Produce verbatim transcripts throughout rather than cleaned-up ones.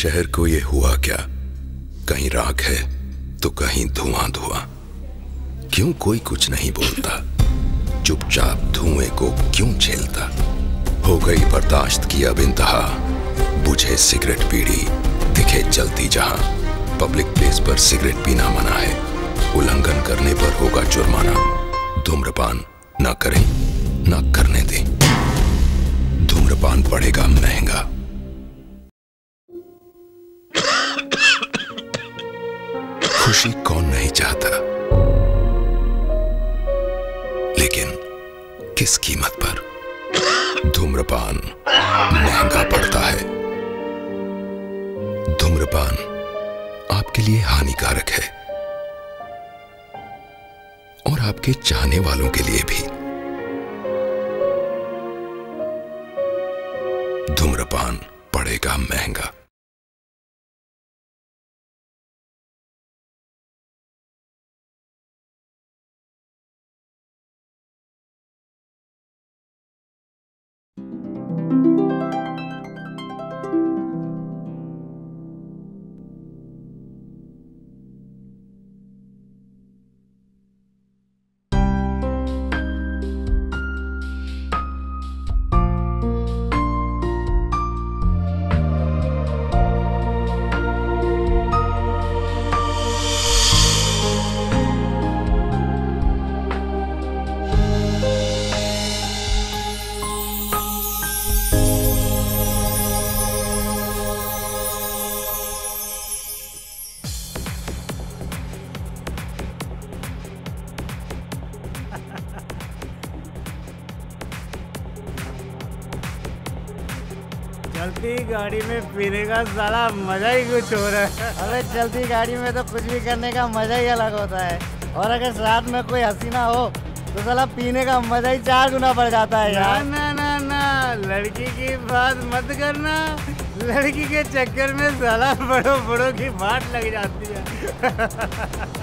शहर को ये हुआ क्या? कहीं राख है तो कहीं धुआं धुआं। क्यों कोई कुछ नहीं बोलता? चुपचाप धुएं को क्यों झेलता? हो गई बर्दाश्त की अब इंतहा, बुझे सिगरेट बीड़ी दिखे जलती जहां। पब्लिक प्लेस पर सिगरेट पीना मना है, उल्लंघन करने पर होगा जुर्माना। धूम्रपान ना करें ना करने दें, धूम्रपान पड़ेगा महंगा। खुशी कौन नहीं चाहता, लेकिन किस कीमत पर? धूम्रपान महंगा पड़ता है। धूम्रपान आपके लिए हानिकारक है और आपके चाहने वालों के लिए भी। धूम्रपान पड़ेगा महंगा। चलती गाड़ी में पीने का साला मजा ही कुछ हो रहा है। अबे चलती गाड़ी में तो कुछ भी करने का मजा ही अलग होता है, और अगर साथ में कोई हसीना हो तो साला पीने का मजा ही चार गुना बढ़ जाता है यार। ना ना ना लड़की की बात मत करना, लड़की के चक्कर में साला बड़ों बड़ों की बात लग जाती है।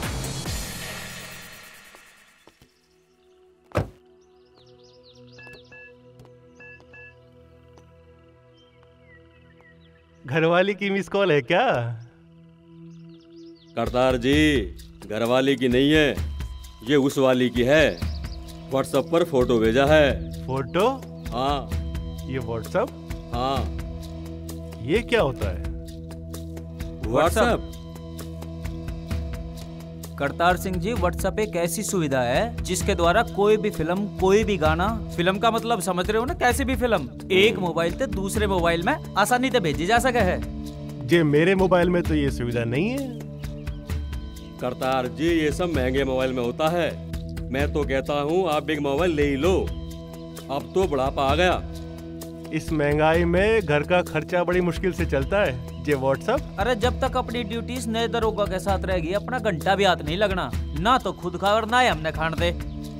घरवाली की मिस कॉल है क्या? करतार जी, घरवाली की नहीं है, ये उस वाली की है। व्हाट्सएप पर फोटो भेजा है। फोटो? हाँ। ये व्हाट्सएप? हाँ। ये क्या होता है? व्हाट्सएप? करतार सिंह जी, व्हाट्सएप एक ऐसी सुविधा है जिसके द्वारा कोई भी फिल्म, कोई भी गाना, फिल्म का मतलब समझ रहे हो ना, कैसे भी फिल्म एक मोबाइल से दूसरे मोबाइल में आसानी से भेजी जा सके है। जे मेरे मोबाइल में तो ये सुविधा नहीं है। करतार जी, ये सब महंगे मोबाइल में होता है। मैं तो कहता हूँ आप एक मोबाइल ले ही लो, अब तो बुढ़ापा आ गया। इस महंगाई में घर का खर्चा बड़ी मुश्किल से चलता है। ये व्हाट्सएप? अरे जब तक अपनी ड्यूटीज नए दरोगा के साथ रहेगी, अपना घंटा भी हाथ नहीं लगना। ना तो खुद खा और ना ही हमने खान दे।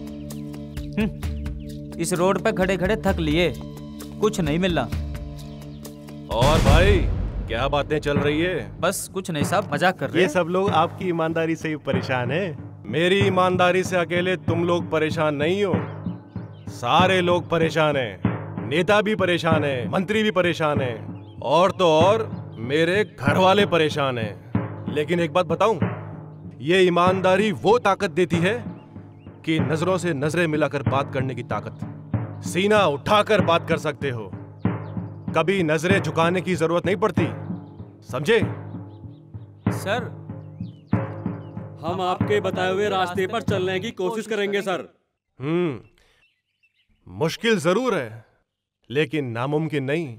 इस रोड पे खड़े खड़े थक लिए, कुछ नहीं मिला। और भाई क्या बातें चल रही है? बस कुछ नहीं साहब, मजाक कर रहे हैं। ये सब लोग आपकी ईमानदारी से ही परेशान है। मेरी ईमानदारी से अकेले तुम लोग परेशान नहीं हो, सारे लोग परेशान हैं। नेता भी परेशान है, मंत्री भी परेशान है, और तो और मेरे घर वाले परेशान हैं। लेकिन एक बात बताऊं, ये ईमानदारी वो ताकत देती है कि नजरों से नजरें मिलाकर बात करने की ताकत। सीना उठाकर बात कर सकते हो, कभी नजरें झुकाने की जरूरत नहीं पड़ती, समझे? सर, हम आपके बताए हुए रास्ते पर चलने की कोशिश करेंगे सर। हम्म, मुश्किल जरूर है लेकिन नामुमकिन नहीं।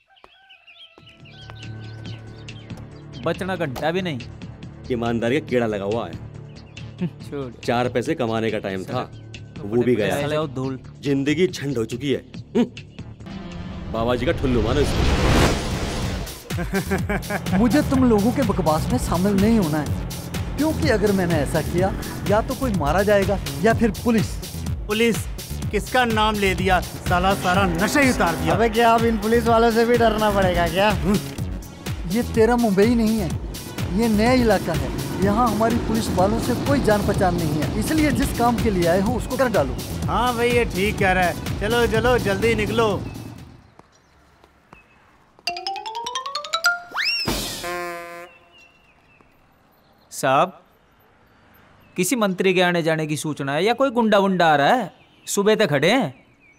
बचना घंटा भी नहीं। ईमानदारी का कीड़ा लगा हुआ है। चार पैसे कमाने का टाइम था, वो भी गया। धूल। जिंदगी झंड हो चुकी है। बाबा जी का ठुल्लू मानो इसको। मुझे तुम लोगों के बकवास में शामिल नहीं होना है, क्योंकि अगर मैंने ऐसा किया या तो कोई मारा जाएगा या फिर पुलिस। पुलिस? किसका नाम ले दिया साला, सारा नशा ही उतार दिया। अबे क्या अब इन पुलिस वालों से भी डरना पड़ेगा क्या? ये तेरा मुंबई नहीं है, ये नया इलाका है। यहाँ हमारी पुलिस वालों से कोई जान पहचान नहीं है, इसलिए जिस काम के लिए आए हो उसको कर डालो। हाँ भाई, ये ठीक कह रहा है। चलो चलो जल्दी निकलो। साहब, किसी मंत्री के आने जाने की सूचना है या कोई गुंडा वुंडा आ रहा है? सुबह तक खड़े हैं।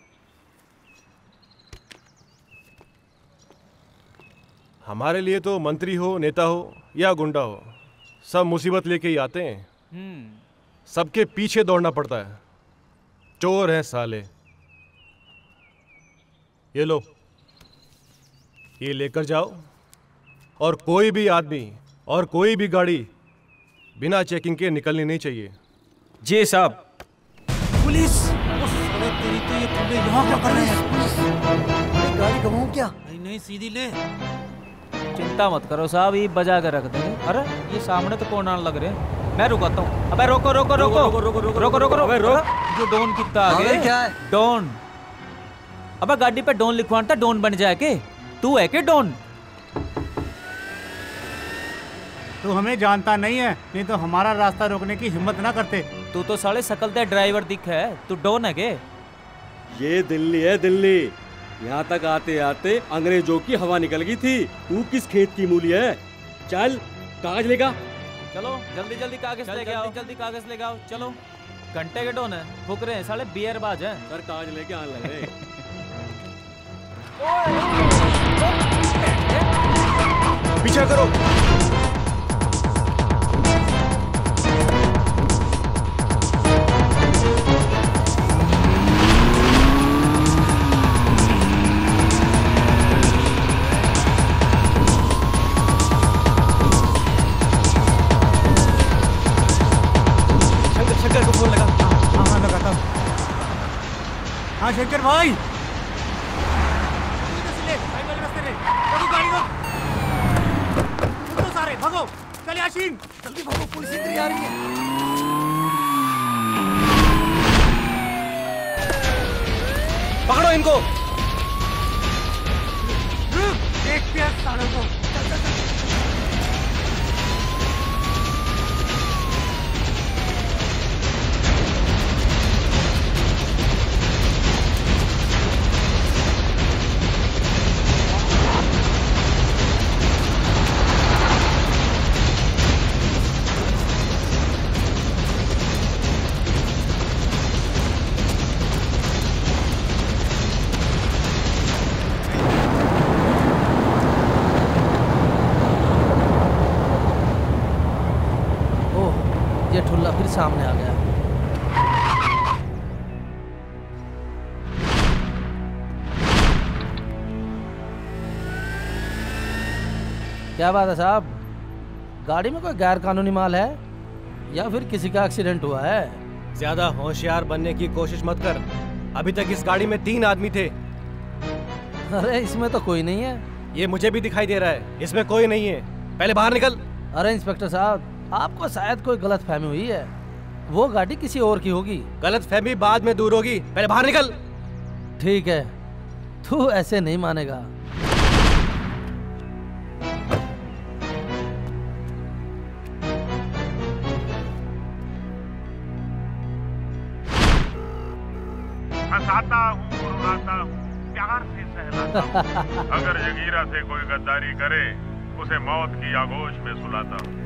हमारे लिए तो मंत्री हो, नेता हो या गुंडा हो, सब मुसीबत लेके ही आते हैं। सबके पीछे दौड़ना पड़ता है। चोर हैं साले। ये लो, ये लेकर जाओ, और कोई भी आदमी और कोई भी गाड़ी बिना चेकिंग के निकलनी नहीं चाहिए। जी साहब। पुलिस! तेरी तो ये तुमने यहाँ क्या कर रहे हैं? गाड़ी घुमाऊं क्या? नहीं नहीं, सीधी ले। चिंता मत करो साहब, ये बजा कर रख देंगे। अरे ये सामने तो कौन आने लग रहे हैं? मैं रुकाता हूँ। अबे रोको रोको रोको रोको रोको रोको रोको रोको रोको रोको। जो डॉन कितना आगे? क्या है? डॉन। अबे गाड़ी पे डॉन लिखवाना था, डॉन बन जाए के? तू है के डॉन? तू हमें जानता नहीं है, नहीं तो हमारा रास्ता रोकने की हिम्मत ना करते। तू तो साले सकलते ड्राइवर दिख है, तू डॉन है के? ये दिल्ली है दिल्ली। यहाँ तक आते आते अंग्रेजों की हवा निकल गई थी। तू किस खेत की मूली है? चल कागज लेगा। चलो जल्दी जल्दी कागज लेके आओ, जल्दी कागज लेके आओ। चलो, घंटे के डॉन है, फुक रहे हैं साले, बियर बाज है। सर कागज लेके आने लगे। पीछा करो। शंकर को फोन लगा। हाँ हाँ लगाता हूँ। हाँ शंकर भाई, गाड़ी को सारे भागो। चल याशीन, जल्दी भागो, पुलिस इधर आ रही है। पकड़ो इनको। देखते हैं सालों को। चल चल चल। ये ठुल्ला फिर सामने आ गया। क्या बात है साहब, गाड़ी में कोई गैर कानूनी माल है या फिर किसी का एक्सीडेंट हुआ है? ज्यादा होशियार बनने की कोशिश मत कर। अभी तक इस गाड़ी में तीन आदमी थे। अरे इसमें तो कोई नहीं है। ये मुझे भी दिखाई दे रहा है, इसमें कोई नहीं है। पहले बाहर निकल। अरे इंस्पेक्टर साहब, आपको शायद कोई गलत फहमी हुई है, वो गाड़ी किसी और की होगी। गलत फहमी बाद में दूर होगी, पहले बाहर निकल। ठीक है, तू ऐसे नहीं मानेगा। हंसाता हूँ, रुलाता हूँ, प्यार से सहलाता हूँ। अगर जगीरा से कोई गद्दारी करे, उसे मौत की आगोश में सुलाता हूँ।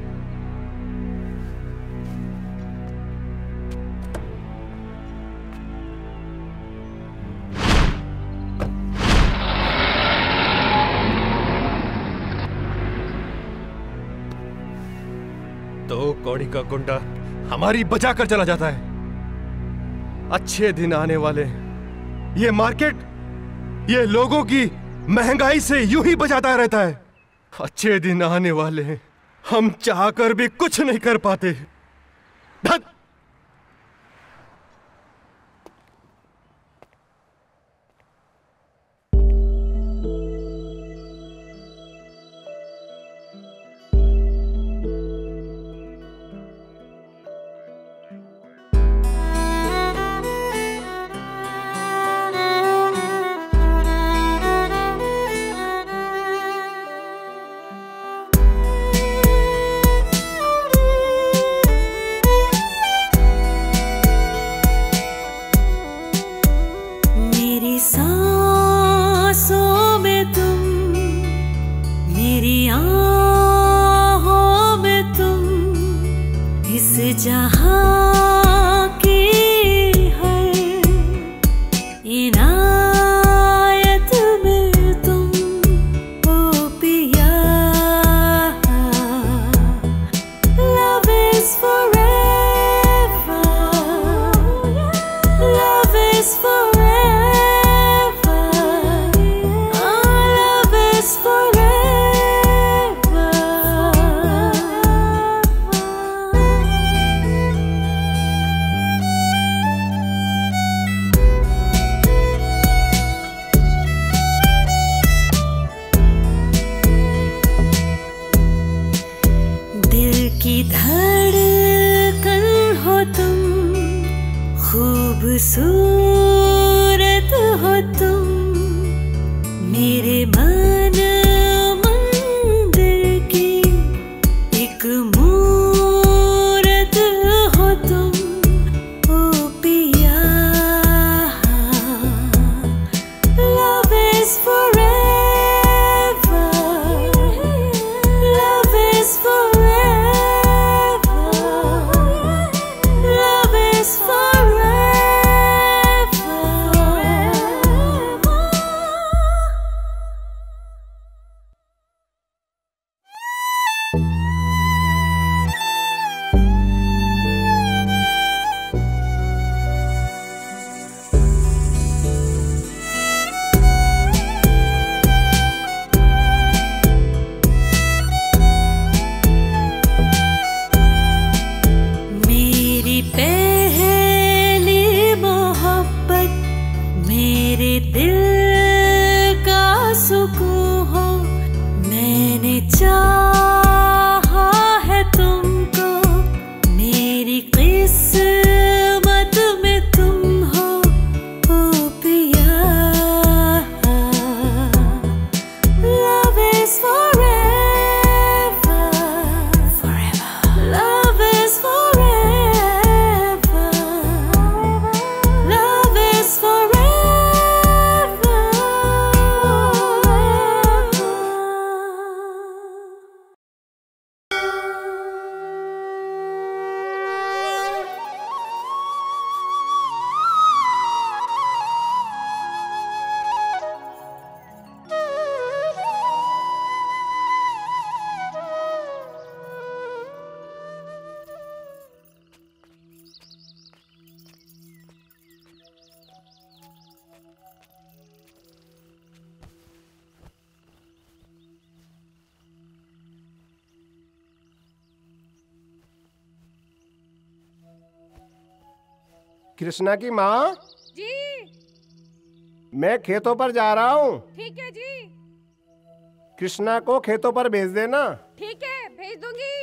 तो कौड़ी का गुंडा हमारी बचा कर चला जाता है। अच्छे दिन आने वाले। ये मार्केट, ये लोगों की महंगाई से यूं ही बचाता रहता है। अच्छे दिन आने वाले हैं, हम चाहकर भी कुछ नहीं कर पाते। धत! की धड़कन हो तुम, खूबसूरत हो तुम, मेरे मन मंदिर की एक मूरत हो तुम, ओ पिया। Love is forever, love is forever, love is forever. मेरी पहली मोहब्बत, मेरे दिल का सुकून हो, मैंने चाहा है तुमको, मेरी किस्मत में तुम हो, ओ पिया। Love is forever, forever. Love is forever, love is forever. Krishna की माँ, जी मैं खेतों पर जा रहा हूँ। ठीक है जी। कृष्णा को खेतों पर भेज देना। ठीक है, भेज दूंगी।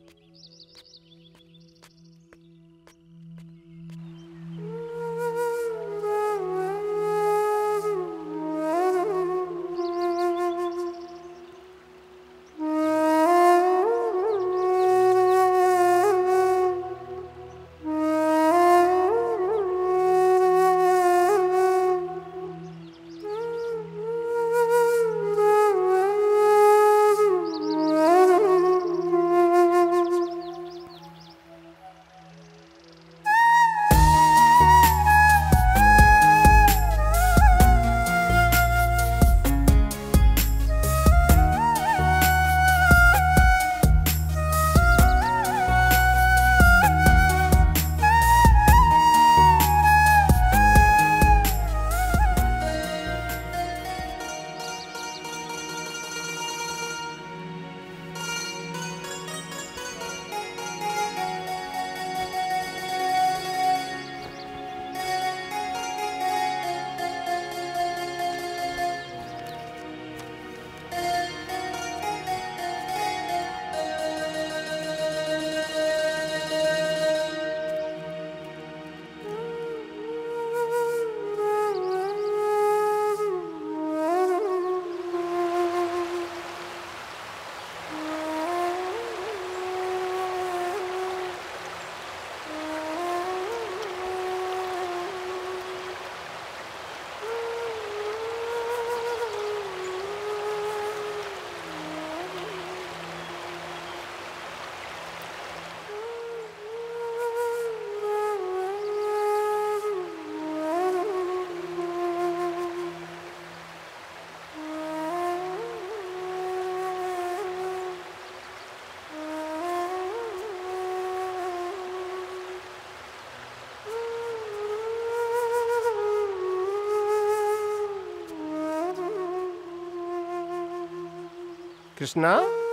कृष्णा,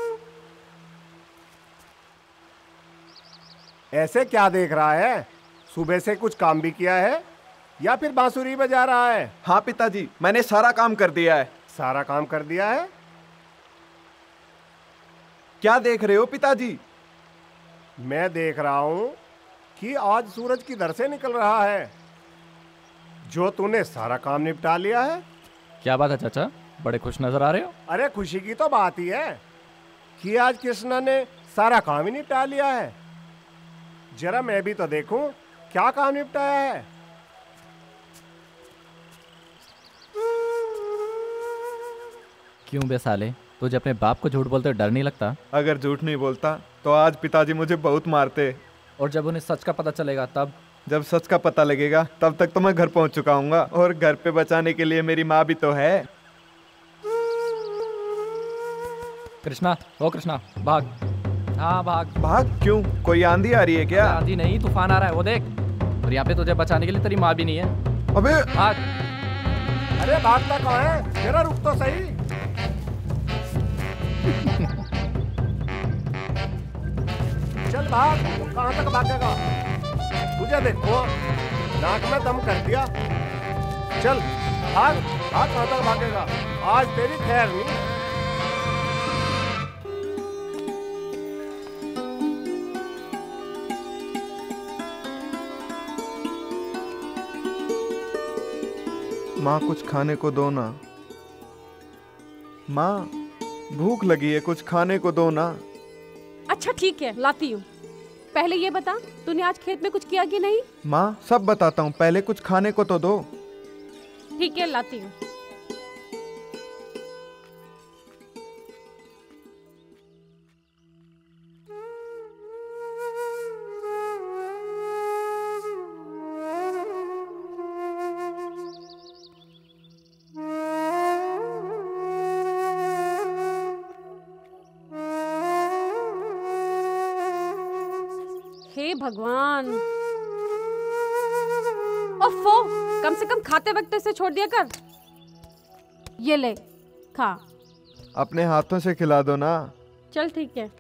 ऐसे क्या देख रहा है? सुबह से कुछ काम भी किया है या फिर बांसुरी बजा रहा है? हाँ पिताजी, मैंने सारा काम कर दिया है। सारा काम कर दिया है? क्या देख रहे हो पिताजी? मैं देख रहा हूँ कि आज सूरज किधर से निकल रहा है। जो तूने सारा काम निपटा लिया है। क्या बात है चाचा, बड़े खुश नजर आ रहे हो। अरे खुशी की तो बात ही है कि आज कृष्णा ने सारा काम ही निपटा लिया है। जरा मैं भी तो देखूं क्या काम निपटाया है। क्यों बे साले, तुझे अपने बाप को झूठ बोलते डर नहीं लगता? अगर झूठ नहीं बोलता तो आज पिताजी मुझे बहुत मारते। और जब उन्हें सच का पता चलेगा तब? जब सच का पता लगेगा तब तक तो मैं घर पहुंच चुका हूँगा। और घर पे बचाने के लिए मेरी माँ भी तो है। कृष्णा, ओ कृष्णा, भाग। हाँ भाग। भाग क्यों? कोई आंधी आ रही है क्या? आंधी नहीं, तूफान आ रहा है, वो देख। और यहाँ पे तुझे बचाने के लिए तेरी माँ भी नहीं है। अबे भाग। अरे भागता कहाँ है? जरा रुक तो सही। चल भाग, कहाँ तक भागेगा? तुझे देखो, नाक में दम कर दिया। चल भाग, भाग, कहाँ तक भागेगा? आज तेरी खैर नहीं। माँ कुछ खाने को दो ना। माँ भूख लगी है, कुछ खाने को दो ना। अच्छा ठीक है, लाती हूँ। पहले ये बता, तूने आज खेत में कुछ किया कि नहीं? माँ सब बताता हूँ, पहले कुछ खाने को तो दो। ठीक है, लाती हूँ। हे भगवान, ओफो, कम से कम खाते वक्त इसे छोड़ दिया कर। ये ले, खा। अपने हाथों से खिला दो ना। चल ठीक है।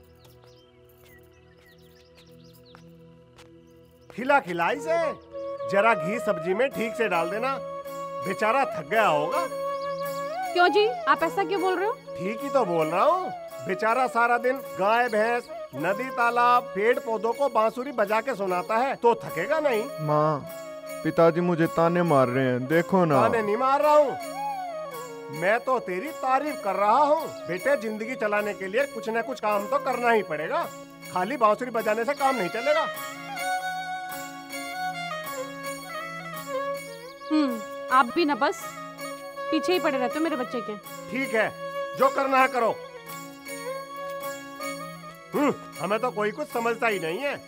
खिला खिलाई से, जरा घी सब्जी में ठीक से डाल देना, बेचारा थक गया होगा। क्यों जी, आप ऐसा क्यों बोल रहे हो? ठीक ही तो बोल रहा हूँ। बेचारा सारा दिन गाय भैंस, नदी तालाब, पेड़ पौधों को बांसुरी बजा के सुनाता है, तो थकेगा नहीं। माँ पिताजी मुझे ताने मार रहे हैं, देखो ना। ताने नहीं मार रहा हूँ, मैं तो तेरी तारीफ कर रहा हूँ। बेटे, जिंदगी चलाने के लिए कुछ न कुछ काम तो करना ही पड़ेगा। खाली बांसुरी बजाने से काम नहीं चलेगा। हम्म, आप भी ना बस पीछे ही पड़े रहते हो मेरे बच्चे के। ठीक है, जो करना है करो। हम्म, हमें तो कोई कुछ समझता ही नहीं है।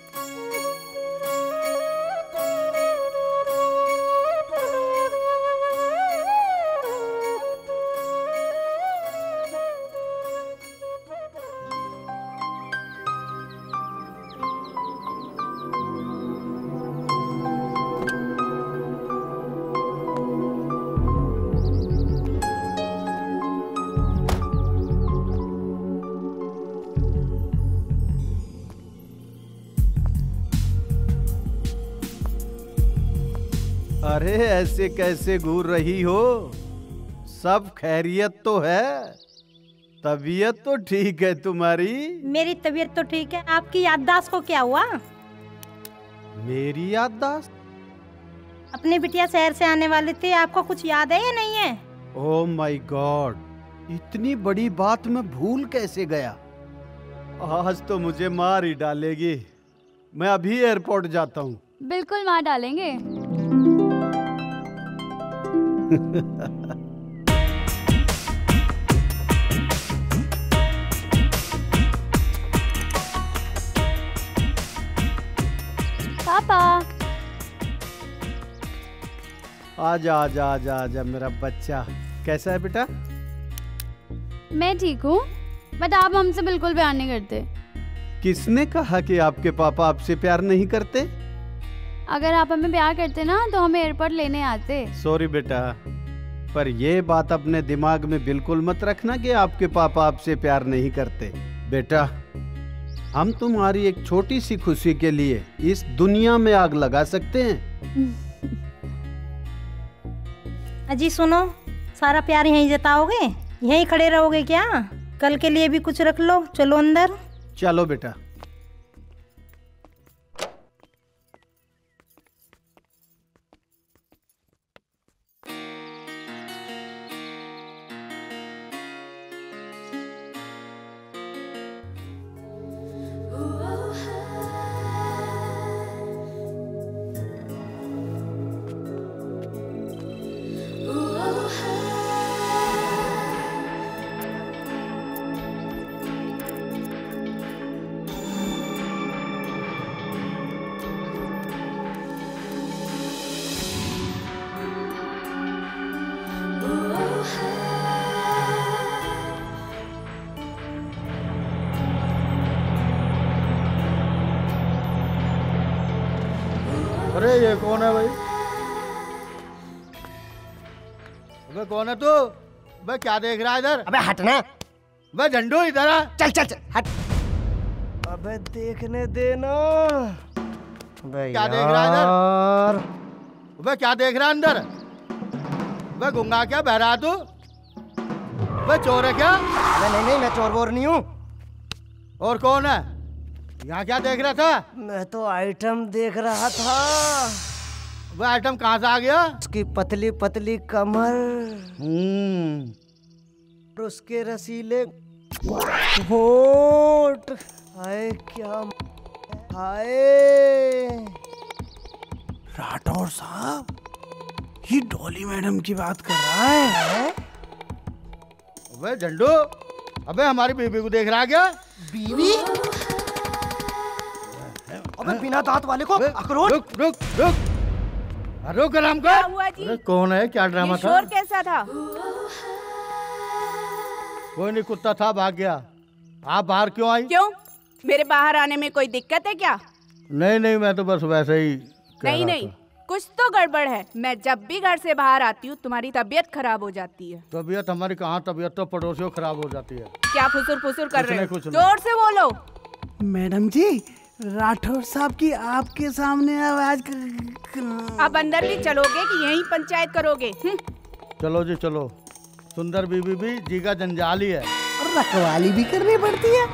अरे ऐसे कैसे घूर रही हो? सब खैरियत तो है? तबीयत तो ठीक है तुम्हारी? मेरी तबीयत तो ठीक है, आपकी याददाश्त को क्या हुआ? मेरी याददाश्त? अपने बिटिया शहर से आने वाले थे, आपको कुछ याद है या नहीं है? ओह माय गॉड, इतनी बड़ी बात मैं भूल कैसे गया? आज तो मुझे मार ही डालेगी। मैं अभी एयरपोर्ट जाता हूँ। बिल्कुल मार डालेंगे। पापा, आजा आजा आजा आजा मेरा बच्चा। कैसा है बेटा? मैं ठीक हूँ, बट आप हमसे बिल्कुल प्यार नहीं करते। किसने कहा कि आपके पापा आपसे प्यार नहीं करते? अगर आप हमें प्यार करते ना तो हमें एयरपोर्ट लेने आते। सॉरी बेटा, पर ये बात अपने दिमाग में बिल्कुल मत रखना कि आपके पापा आपसे प्यार नहीं करते। बेटा, हम तुम्हारी एक छोटी सी खुशी के लिए इस दुनिया में आग लगा सकते हैं। अजी सुनो, सारा प्यार यहीं जताओगे? यहीं खड़े रहोगे क्या? कल के लिए भी कुछ रख लो। चलो अंदर। चलो बेटा। अरे ये कौन है भाई? अबे कौन है तू? अबे क्या देख रहा है इधर? अबे हटना। अबे झंडू इधर आ। चल चल चल हट। अबे देखने देना। अबे क्या देख रहा है इधर? अबे क्या देख रहा है अंदर? अबे गुंगा क्या बहरा तू? अबे चोर है क्या? अबे नहीं नहीं मैं चोर बोर नहीं हूँ। और कौन है? यहाँ क्या देख रहा था? मैं तो आइटम देख रहा था। वह आइटम कहाँ से आ गया? उसकी पतली पतली कमर, हम्म, उसके रसीले होठ, हाय क्या हाय। राठौर साहब, ये डॉली मैडम की बात कर रहा है। अबे झंडू, अबे हमारी बीवी को देख रहा क्या? बीवी? अबे बिना दांत वाले को अखरोट। रुक रुक रुक रुक आराम कर। क्या हुआ जी? अरे कौन है? क्या ड्रामा ये था? शोर कैसा था? कोई नहीं, कुत्ता था भाग गया। आप बाहर क्यों आई? क्यों? मेरे बाहर आने में कोई दिक्कत है क्या? नहीं नहीं, मैं तो बस वैसे ही कह नहीं रहा नहीं था। कुछ तो गड़बड़ है। मैं जब भी घर से बाहर आती हूँ तुम्हारी तबीयत खराब हो जाती है। तबीयत हमारी कहाँ? तबीयत तो पड़ोसियों खराब हो जाती है। क्या फुसुर फुसुर कर कुछ रहे नहीं, हो? कुछ नहीं। जोर से बोलो। मैडम जी, राठौर साहब की आपके सामने आवाज क- अब अंदर भी चलोगे कि यहीं पंचायत करोगे? हम्म? चलो जी चलो। सुंदर बीबी भी जी का जंजाल ही है। और रखवाली भी करनी पड़ती है।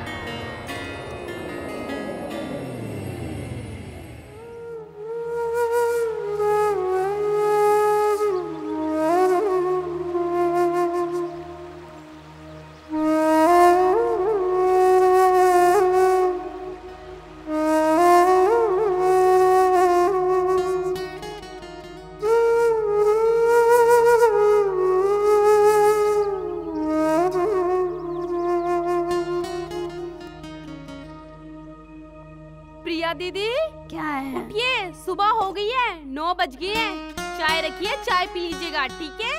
प्रिया दीदी, क्या है? उठिए, सुबह हो गई है, नौ बज गए हैं। चाय रखिए, चाय पी लीजिएगा, ठीक है?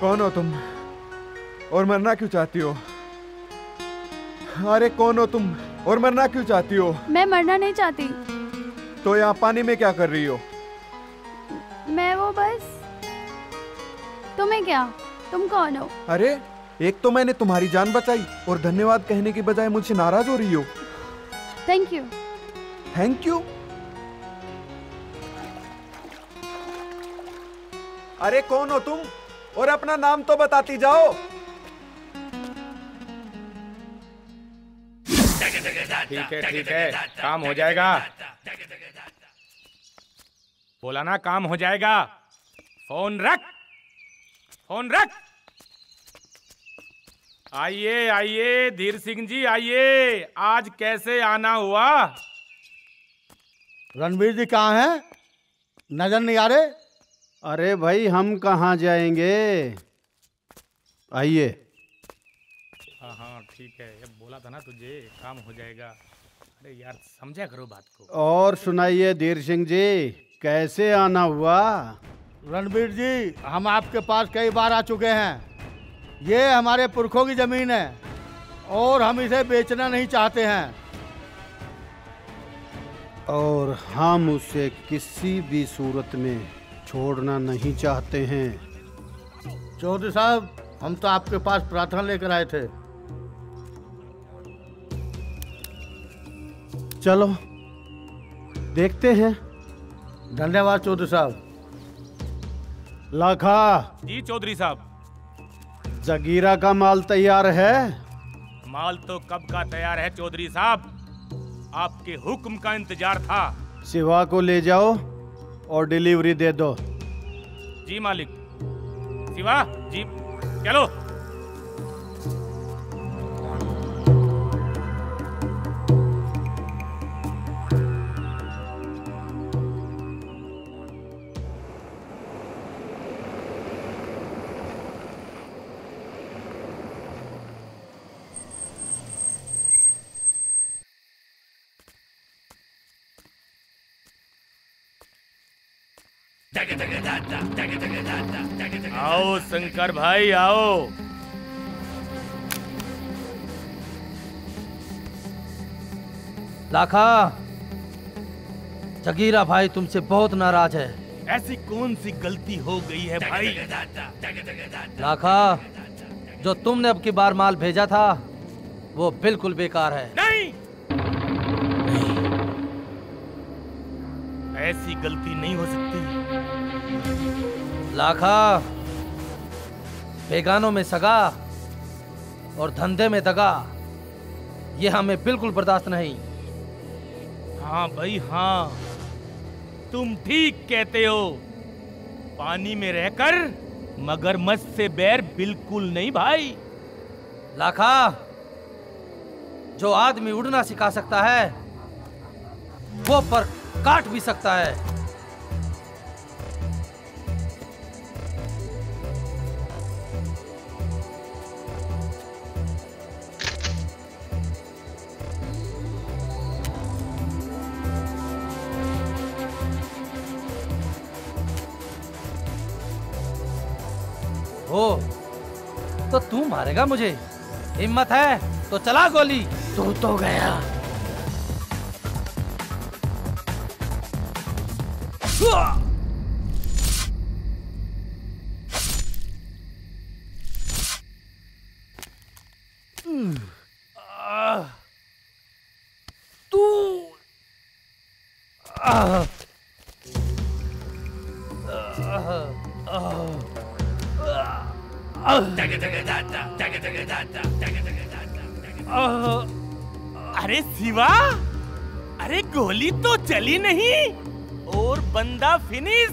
कौन हो तुम और मरना क्यों चाहती हो? अरे कौन हो तुम और मरना क्यों चाहती हो? मैं मरना नहीं चाहती। तो यहाँ पानी में क्या कर रही हो? मैं वो बस। तुम्हें क्या? तुम कौन हो? अरे एक तो मैंने तुम्हारी जान बचाई और धन्यवाद कहने की बजाय मुझसे नाराज हो रही हो। Thank you. Thank you? अरे कौन हो तुम और अपना नाम तो बताती जाओ। ठीक है ठीक है, काम हो जाएगा। बोला ना काम हो जाएगा। फोन रख, फोन रख। आइए आइए धीर सिंह जी आइए, आज कैसे आना हुआ? रणवीर जी कहाँ हैं? नजर नहीं आ रहे। अरे भाई हम कहाँ जाएंगे, आइए। हाँ हाँ ठीक है, ये बोला था ना तुझे काम हो जाएगा। अरे यार समझा करो बात को। और सुनाइए धीर सिंह जी, कैसे आना हुआ? रणवीर जी हम आपके पास कई बार आ चुके हैं। ये हमारे पुरखों की जमीन है और हम इसे बेचना नहीं चाहते हैं, और हम उसे किसी भी सूरत में छोड़ना नहीं चाहते हैं। चौधरी साहब हम तो आपके पास प्रार्थना लेकर आए थे। चलो देखते हैं। धन्यवाद चौधरी साहब। लाखा जी चौधरी साहब। जगीरा का माल तैयार है? माल तो कब का तैयार है चौधरी साहब, आपके हुक्म का इंतजार था। शिवा को ले जाओ और डिलीवरी दे दो। जी मालिक। शिवा जी चलो। आओ शंकर भाई आओ। लाखा, जगीरा भाई तुमसे बहुत नाराज है। ऐसी कौन सी गलती हो गई है भाई? लाखा, जो तुमने अब की बार माल भेजा था वो बिल्कुल बेकार है। नहीं, ऐसी गलती नहीं हो सकती। लाखा, बेगानों में सगा और धंधे में दगा, ये हमें बिल्कुल बर्दाश्त नहीं। हाँ भाई हाँ, तुम ठीक कहते हो। पानी में रहकर मगरमच्छ से बैर बिल्कुल नहीं भाई। लाखा, जो आदमी उड़ना सिखा सकता है वो पर काट भी सकता है। ओ, तो तू मारेगा मुझे? हिम्मत है तो चला गोली। तू तो गया। तू अरे शिवा, अरे गोली तो चली नहीं और बंदा फिनिश।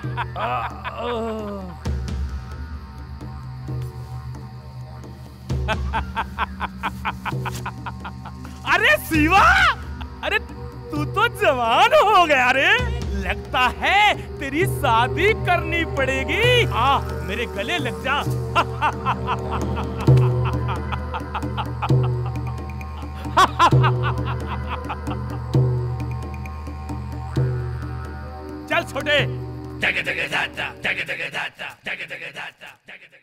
अरे शिवा, अरे तू तो जवान हो गया रे। लगता है तेरी शादी करनी पड़ेगी। आ मेरे गले लग जा। चल छोटे, जग जग जाता जग जग जाता जग जग जाता जग जग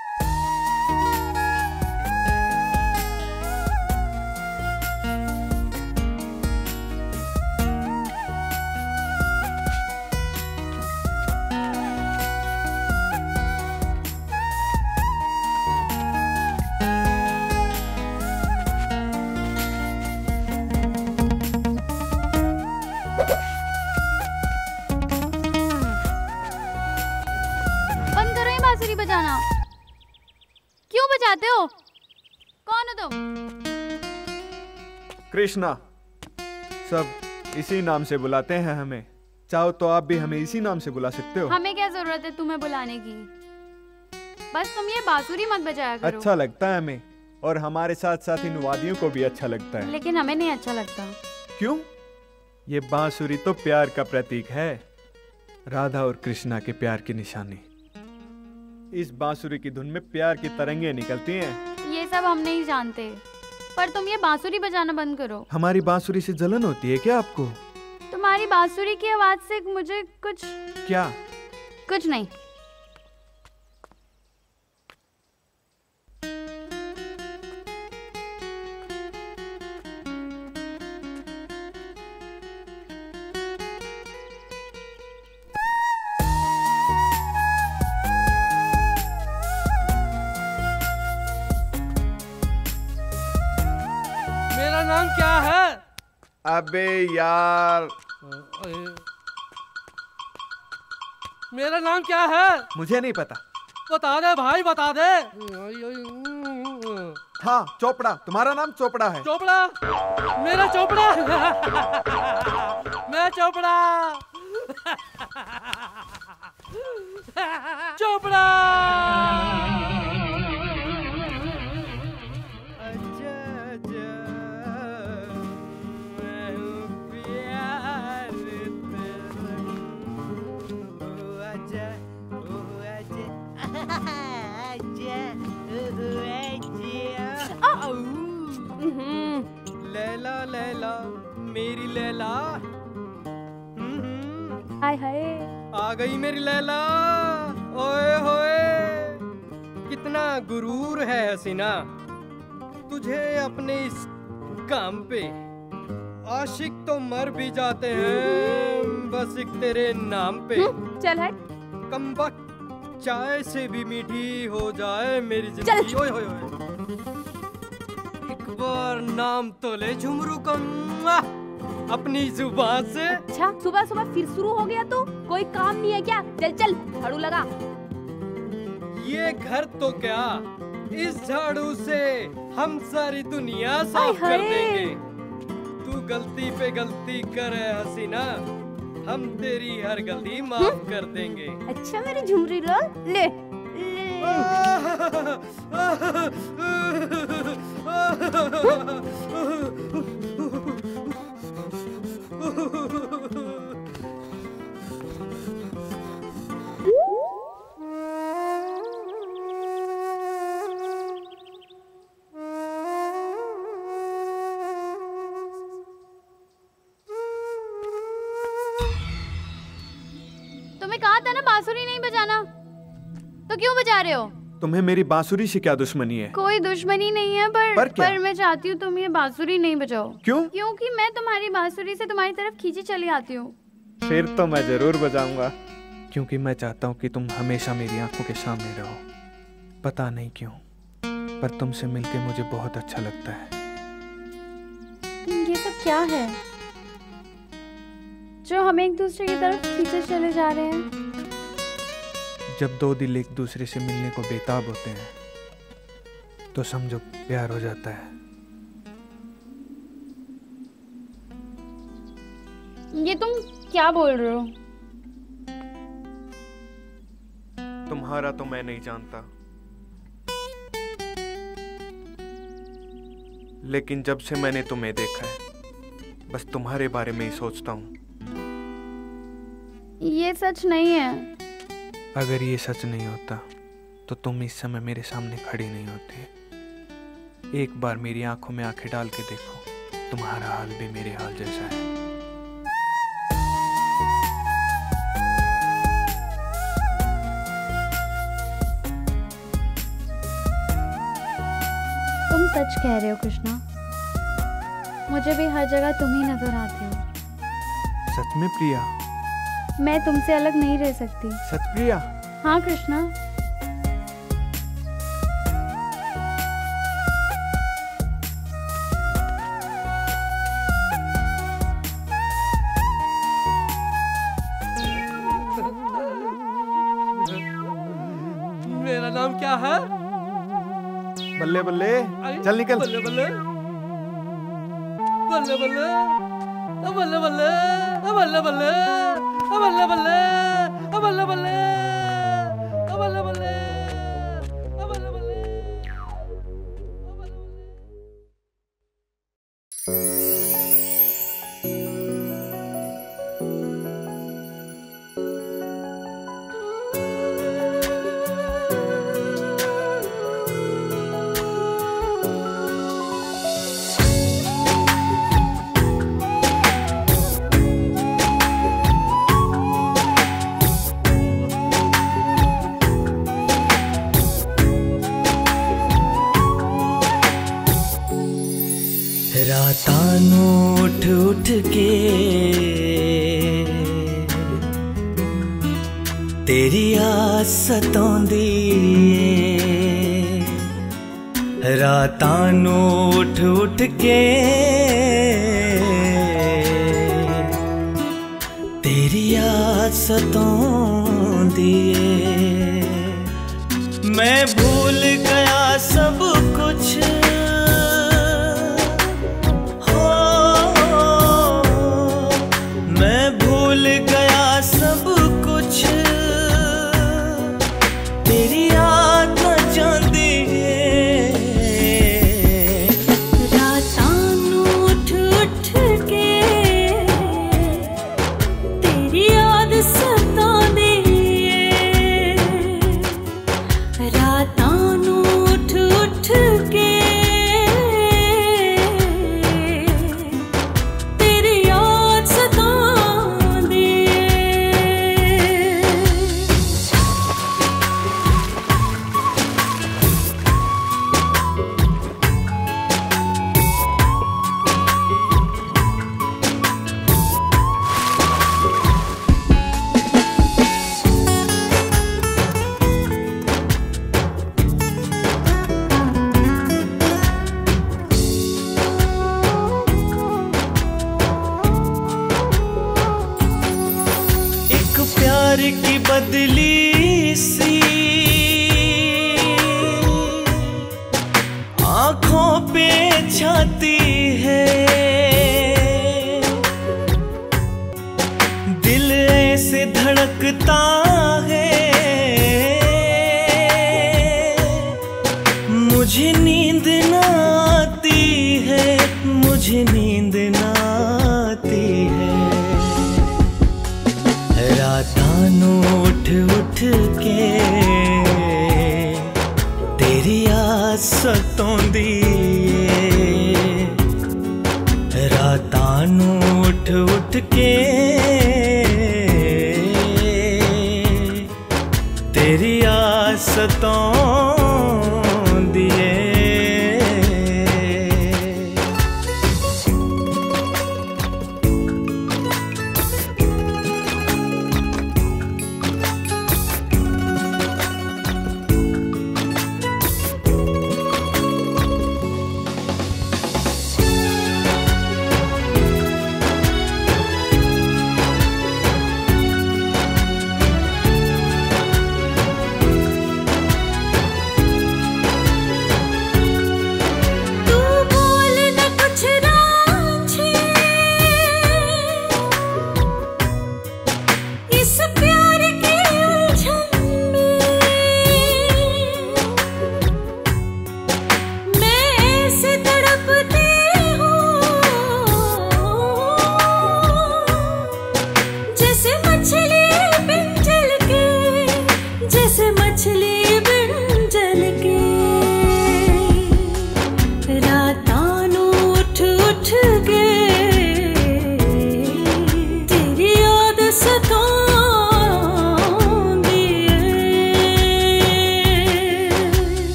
बजाना क्यों बजाते हो? कौन हो तुम? कृष्णा। सब इसी नाम से बुलाते हैं हमें। चाहो तो आप भी हमें इसी नाम से बुला सकते हो। हमें क्या जरूरत है तुम्हें बुलाने की? बस तुम ये बांसुरी मत बजाया करो। अच्छा लगता है हमें, और हमारे साथ साथ इन वादियों को भी अच्छा लगता है। लेकिन हमें नहीं अच्छा लगता। क्यों? ये बांसुरी तो प्यार का प्रतीक है, राधा और कृष्णा के प्यार की निशानी। इस बांसुरी की धुन में प्यार की तरंगे निकलती हैं। ये सब हम नहीं जानते, पर तुम ये बांसुरी बजाना बंद करो। हमारी बांसुरी से जलन होती है क्या आपको? तुम्हारी बांसुरी की आवाज से मुझे कुछ क्या? कुछ नहीं। मेरा नाम क्या है? अबे यार, मेरा नाम क्या है? मुझे नहीं पता। बता दे भाई, बता दे। हाँ, चोपड़ा। तुम्हारा नाम चोपड़ा है। चोपड़ा? मेरा चोपड़ा? मैं चोपड़ा। चोपड़ा। लैला लैला मेरी लैला, हाय हाय आ गई मेरी लैला। ओए होए कितना गुरूर है हसीना तुझे अपने इस काम पे। आशिक तो मर भी जाते हैं बस एक तेरे नाम पे। चल हट। कमबख्त चाय से भी मीठी हो जाए मेरी जिंदगी। ओए होए होए एक बार नाम तो ले झुमरू कम अपनी जुबान से। अच्छा, सुबह सुबह फिर शुरू हो गया तो? कोई काम नहीं है क्या? चल चल झाड़ू लगा। ये घर तो क्या, इस झाड़ू से हम सारी दुनिया साफ कर देंगे। तू गलती पे गलती करे हसीना, हम तेरी हर गलती माफ कर देंगे। अच्छा मेरी झुमरी लाल, ले तुम्हें कहा था ना बांसुरी नहीं बजाना, तो क्यों बजा रहे हो? तुम्हें मेरी बांसुरी से क्या दुश्मनी है? कोई दुश्मनी नहीं है, पर पर, क्या? पर मैं चाहती हूँ तुम ये बांसुरी नहीं बजाओ। क्यों? क्योंकि मैं तुम्हारी बांसुरी से तुम्हारी तरफ खींची चली आती हूँ। फिर तो मैं जरूर बजाऊंगा, क्योंकि मैं चाहता हूँ कि तुम हमेशा मेरी आंखों के सामने रहो। पता नहीं क्यों, पर तुमसे मिलके मुझे बहुत अच्छा लगता है। ये सब क्या है जो हम एक दूसरे की तरफ खींचे चले जा रहे हैं? जब दो दिल एक दूसरे से मिलने को बेताब होते हैं तो समझो प्यार हो जाता है। ये तुम क्या बोल रहे हो? तुम्हारा तो मैं नहीं जानता, लेकिन जब से मैंने तुम्हें देखा है बस तुम्हारे बारे में ही सोचता हूँ। ये सच नहीं है। अगर ये सच नहीं होता तो तुम इस समय मेरे सामने खड़ी नहीं होती। एक बार मेरी आंखों में आंखें डाल के देखो, तुम्हारा हाल भी मेरे हाल जैसा है। सच कह रहे हो कृष्णा, मुझे भी हर जगह तुम ही नजर आते हो। सच में प्रिया? मैं तुमसे अलग नहीं रह सकती। सच प्रिया? हाँ कृष्णा। मेरा नाम क्या है? बल्ले बल्ले, चल निकल। बल्ले बल्ले बल्ले बल्ले बल्ले बल्ले बल्ले बल्ले बल्ले बल्ले बल्ले बल्ले बल्ले रातानो उठ उठ के तेरी आस सतौंदी ए। रातानो उठ उठ के तेरी आस सतौंदी ए। मैं भूल गया सब कुछ, सब कुछ तेरी याद न जाती है। रातां उठ उठ के तेरी याद सतांदी है। रातां उठ उठ के तेरी याद सतांदी प्यार की बदली सी आंखों पे छाती है। दिल ऐसे धड़कता है, मुझे नींद ना आती है, मुझे नींद ना आती है। रातानो उठ उठ के तेरी आस सतौंदी ए। रातानो उठ उठ के तेरी आस सतौंदी ए।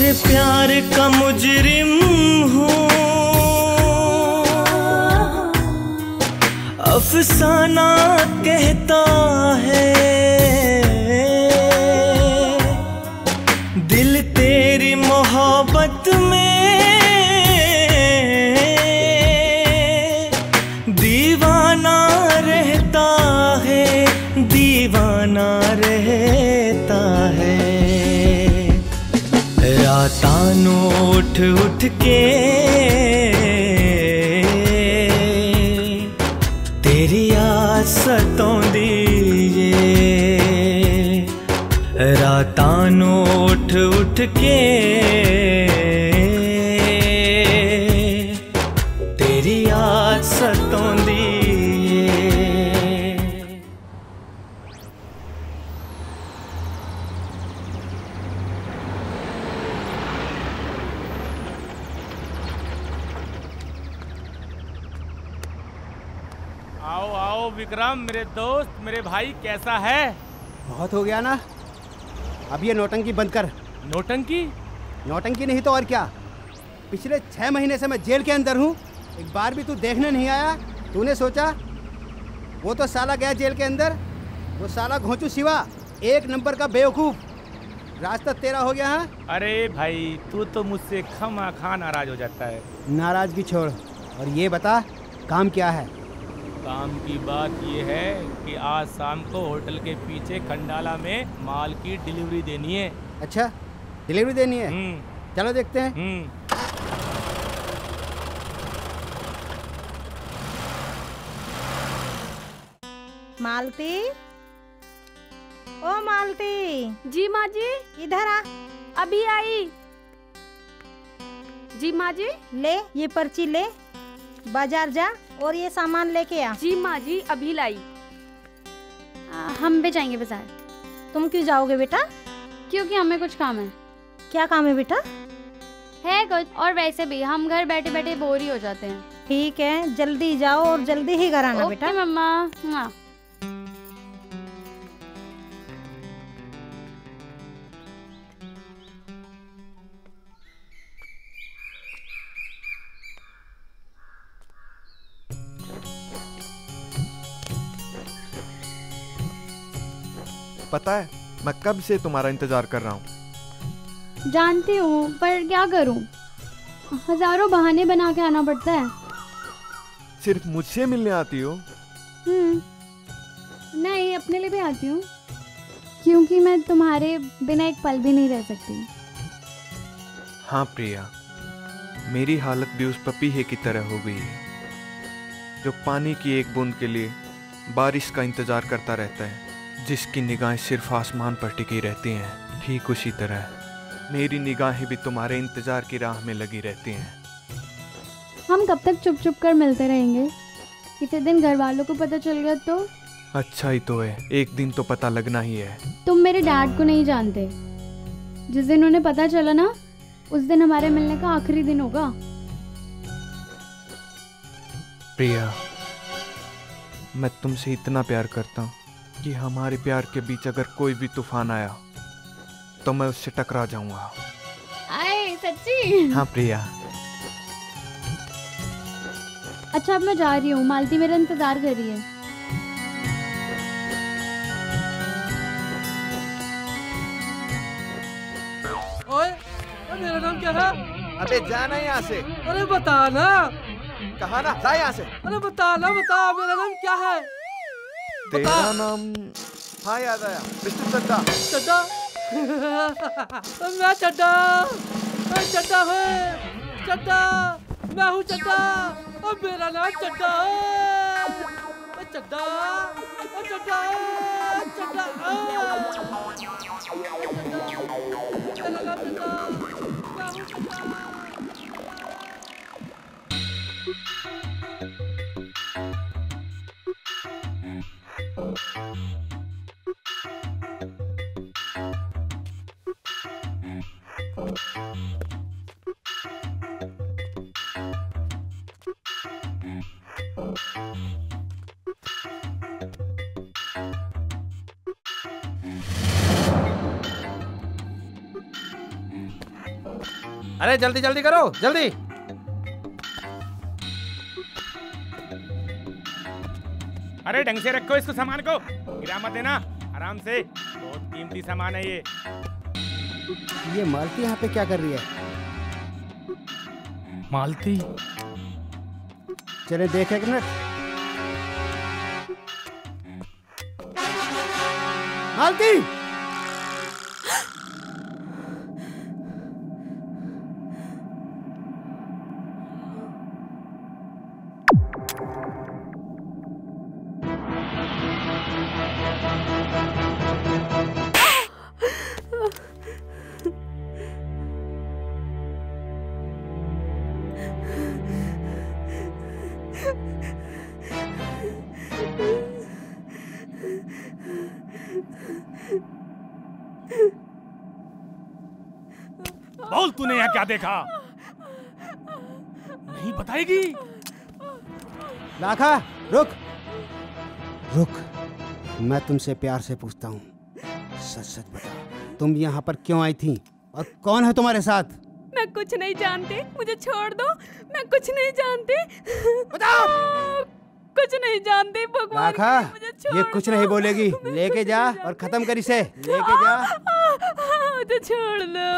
प्यार का मुजरिम हूँ, अफसाना कहता है दिल तेरी मोहब्बत में दीवाना रहता है, दीवाना रहता है। रातानो उठ उठ के तेरी याद सताउंदी ए, रातानो उठ उठ के तेरी याद सताउंदी ए। आओ आओ विक्रम, मेरे दोस्त, मेरे भाई, कैसा है? बहुत हो गया ना, अब ये नौटंकी बंद कर। नौटंकी? नौटंकी नहीं तो और क्या। पिछले छह महीने से मैं जेल के अंदर हूँ, एक बार भी तू देखने नहीं आया। तूने सोचा वो तो साला गया जेल के अंदर, वो साला घोंचू शिवा एक नंबर का बेवकूफ़, रास्ता तेरा हो गया। है अरे भाई, तू तो मुझसे खमा खा नाराज हो जाता है। नाराजगी छोड़ और ये बता काम क्या है। काम की बात ये है कि आज शाम को होटल के पीछे खंडाला में माल की डिलीवरी देनी है। अच्छा, डिलीवरी देनी है, चलो देखते हैं। मालती, ओ मालती। जी माँ जी। इधर आ। अभी आई। जी माँ जी। ले ये पर्ची ले, बाजार जा और ये सामान लेके आ। जी माँ जी, अभी लाई। आ, हम भी जाएंगे बाजार। तुम क्यों जाओगे बेटा? क्योंकि हमें कुछ काम है। क्या काम है बेटा? है कुछ, और वैसे भी हम घर बैठे बैठे बोर ही हो जाते हैं। ठीक है, जल्दी जाओ और जल्दी ही घर आना बेटा। Okay mama. पता है मैं कब से तुम्हारा इंतजार कर रहा हूँ। जानती हूँ, पर क्या करूँ, हजारों बहाने बना के आना पड़ता है। सिर्फ मुझसे मिलने आती हो? हम्म, नहीं, अपने लिए भी आती हूँ, क्योंकि मैं तुम्हारे बिना एक पल भी नहीं रह सकती। हाँ प्रिया, मेरी हालत भी उस पपीहे की तरह हो गई है जो पानी की एक बूंद के लिए बारिश का इंतजार करता रहता है, जिसकी निगाहें सिर्फ आसमान पर टिकी रहती हैं। ठीक उसी तरह मेरी निगाहें भी तुम्हारे इंतजार की राह में लगी रहती हैं। हम कब तक चुप चुप कर मिलते रहेंगे? किसी दिन घर वालों को पता चल गया तो? अच्छा ही तो है, एक दिन तो पता लगना ही है। तुम मेरे डैड को नहीं जानते, जिस दिन उन्हें पता चला ना, उस दिन हमारे मिलने का आखिरी दिन होगा। प्रिया, मैं तुमसे इतना प्यार करता हूँ कि हमारे प्यार के बीच अगर कोई भी तूफान आया तो मैं उससे टकरा जाऊंगा। आए सच्ची? हाँ प्रिया। अच्छा, अब मैं जा रही हूँ, मालती मेरा इंतजार कर रही है। ओए, मेरा नाम क्या है? अबे जाना यहाँ से। अरे बता ना। कहा ना, जा यहाँ से। अरे बता ना, बता मेरा नाम क्या है? तेरा नाम? हाँ याद आया, मिस्टर चड्डा। चड्डा? मैं चड्डा, मैं चड्डा है, चड्डा, मैं हूँ चड्डा, अब मेरा नाम चड्डा है, चड्डा, चड्डा, चड्डा, मेरा नाम चड्डा, मैं हूँ चड्डा। अरे जल्दी जल्दी करो, जल्दी। अरे ढंग से रखो इसको, सामान को गिरा मत देना, आराम से, बहुत कीमती सामान है ये। ये मालती यहाँ पे क्या कर रही है? मालती? चले देखे एक मिनट। मालती! बोल तूने यहाँ क्या देखा? नहीं बताएगी? लाखा रुक रुक, मैं तुमसे प्यार से पूछता हूँ, सच सच बता, तुम यहाँ पर क्यों आई थी और कौन है तुम्हारे साथ? मैं कुछ नहीं जानती, मुझे छोड़ दो, मैं कुछ नहीं जानती। बताओ। कुछ नहीं जानती भगवान, लाखा मुझे छोड़ ये कुछ नहीं बोलेगी, लेके जा और खत्म कर इसे, लेके जा। मुझे छोड़ दो,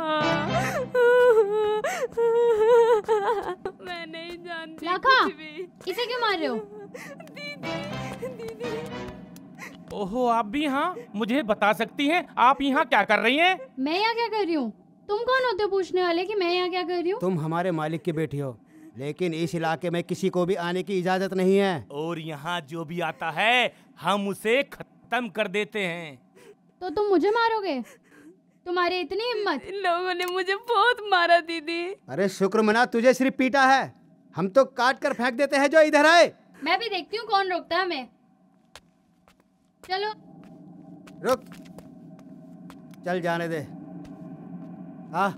मैं नहीं जानती लाखा, कुछ भी। इसे क्यों मार रहे हो? दीदी, दीदी। ओहो, आप भी यहाँ? मुझे बता सकती हैं आप यहाँ क्या कर रही हैं? मैं यहाँ क्या कर रही हूँ? तुम कौन होते हो पूछने वाले कि मैं यहाँ क्या कर रही हूँ? तुम हमारे मालिक की बेटी हो, लेकिन इस इलाके में किसी को भी आने की इजाजत नहीं है। और यहाँ जो भी आता है हम उसे खत्म कर देते हैं। तो तुम मुझे मारोगे? तुम्हारी इतनी हिम्मत? इन लोगों ने मुझे बहुत मारा दीदी। अरे शुक्र मना, तुझे सिर्फ पीटा है, हम तो काट कर फेंक देते हैं जो इधर आए। मैं भी देखती हूँ कौन रोकता है हमें। चलो रुक, चल जाने दे। हाँ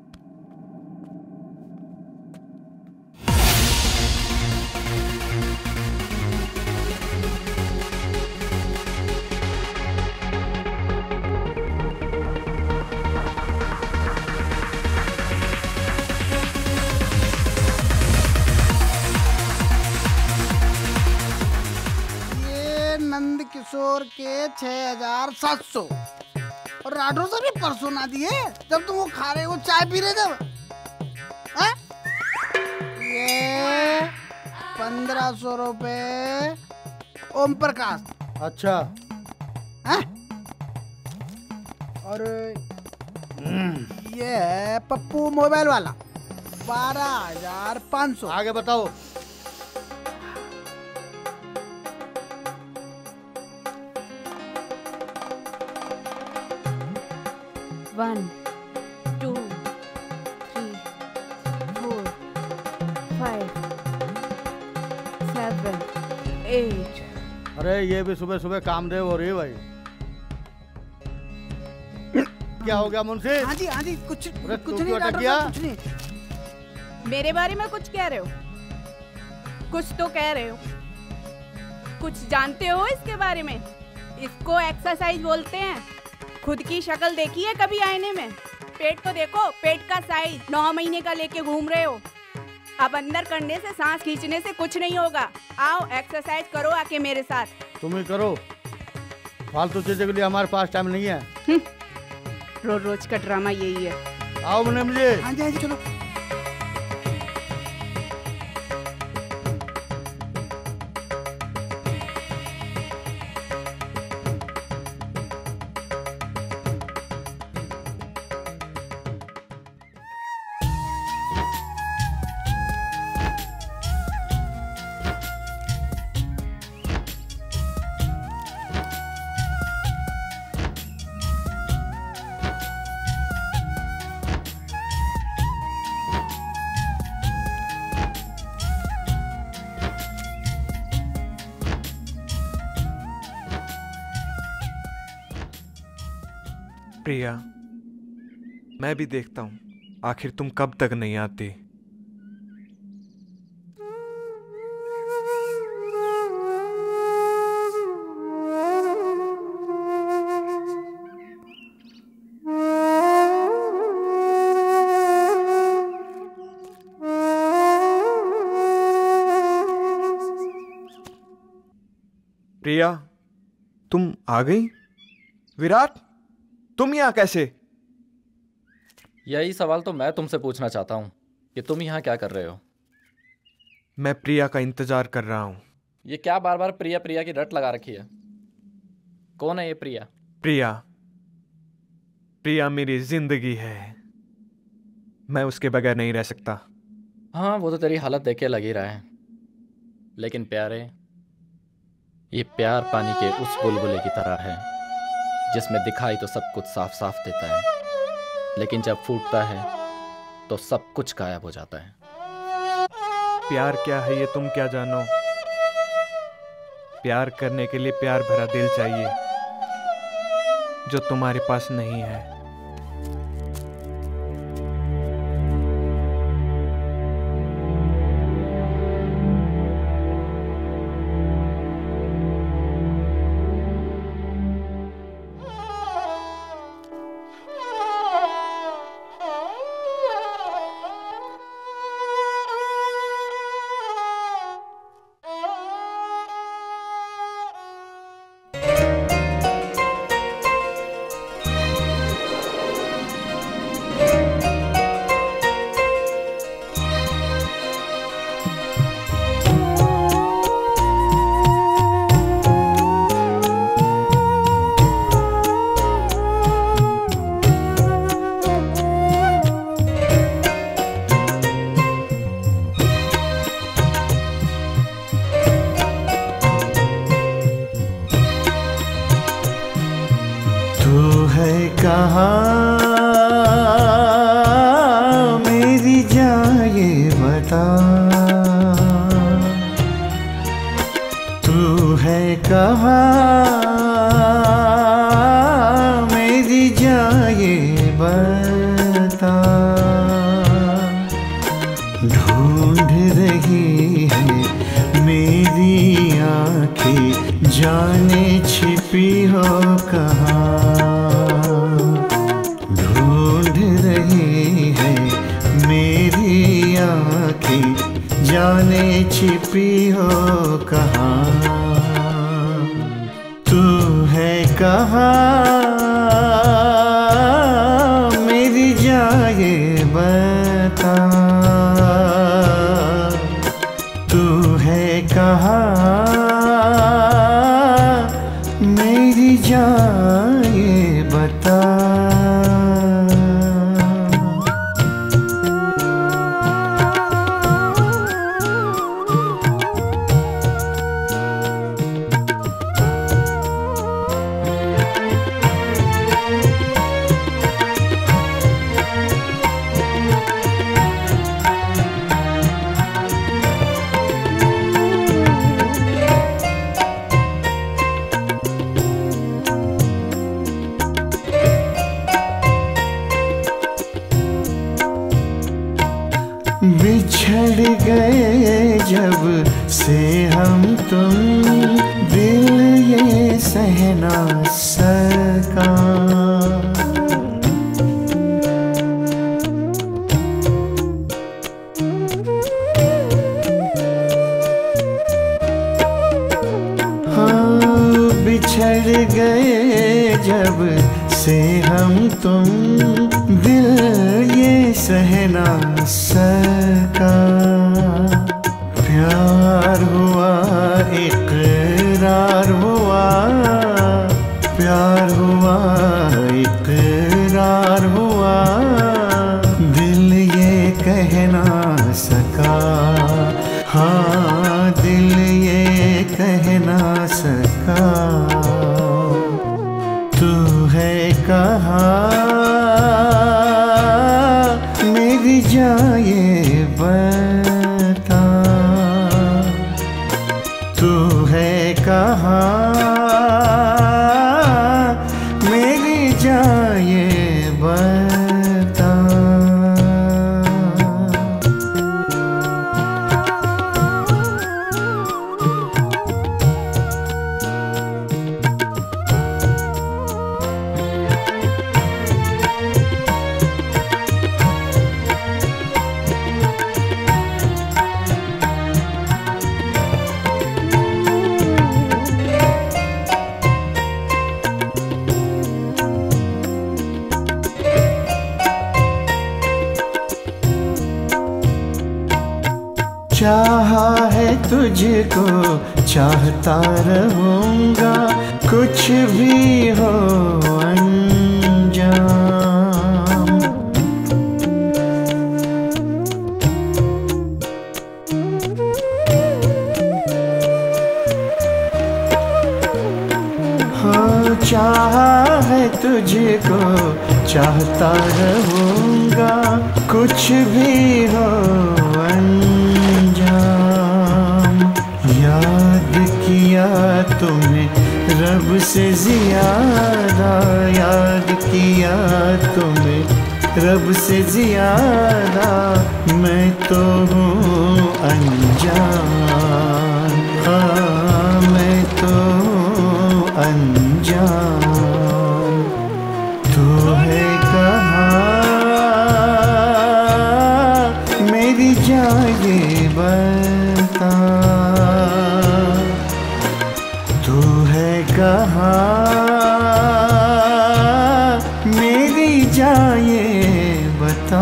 नंद किशोर के छह हजार सात सौ और राठौर से भी परसों ना दिए जब तुम वो खा रहे हो, चाय पी रहे जब। है? ये पंद्रह सौ रुपए ओम प्रकाश। अच्छा। है? और ये है पप्पू मोबाइल वाला, बारह हजार पाँच सौ। आगे बताओ। One two three four five seven eight. अरे ये भी सुबह सुबह कामदेव हो रही है भाई। क्या हो गया मुंशी? हाँ जी हाँ जी, कुछ अरे कुछ तू नहीं क्यों अटक डॉक्टर गया? साहब, कुछ नहीं। मेरे बारे में कुछ कह रहे हो? कुछ तो कह रहे हो, कुछ जानते हो इसके बारे में? इसको एक्सरसाइज बोलते हैं। खुद की शक्ल देखी है कभी आईने में? पेट तो देखो, पेट का साइज नौ महीने का लेके घूम रहे हो। अब अंदर करने से, सांस खींचने से कुछ नहीं होगा। आओ एक्सरसाइज करो आके मेरे साथ। तुम ही करो, फालतू चीजों के लिए हमारे पास टाइम नहीं है। रोज रोज का ड्रामा यही है। आओ मुनीम जी। हाँ जी हाँ जी, चलो। प्रिया, मैं भी देखता हूँ आखिर तुम कब तक नहीं आती। प्रिया, तुम आ गई? विराट, तुम यहाँ कैसे? यही सवाल तो मैं तुमसे पूछना चाहता हूँ कि तुम यहाँ क्या कर रहे हो? मैं प्रिया का इंतजार कर रहा हूँ। ये क्या बार बार प्रिया प्रिया की रट लगा रखी है? कौन है ये प्रिया? प्रिया प्रिया मेरी जिंदगी है। मैं उसके बगैर नहीं रह सकता। हाँ, वो तो तेरी हालत देख के लग ही रहा है। लेकिन प्यारे, ये प्यार पानी के उस बुलबुले की तरह है जिसमें दिखाई तो सब कुछ साफ साफ देता है, लेकिन जब फूटता है तो सब कुछ गायब हो जाता है। प्यार क्या है ये तुम क्या जानो? प्यार करने के लिए प्यार भरा दिल चाहिए, जो तुम्हारे पास नहीं है। चाहा है तुझको चाहता रहूंगा, कुछ भी हो अंजाम। हाँ चाहा है तुझको चाहता रहूंगा, कुछ भी हो अंजाम। याद किया तुम्हें रब से ज्यादा, याद किया तुम्हें रब से ज्यादा, मैं तो हूँ अनजान। हाँ मैं तो हूँ अनजान। तू है कहाँ मेरी जान ये बता, तू है कहाँ मेरी जान ये बता।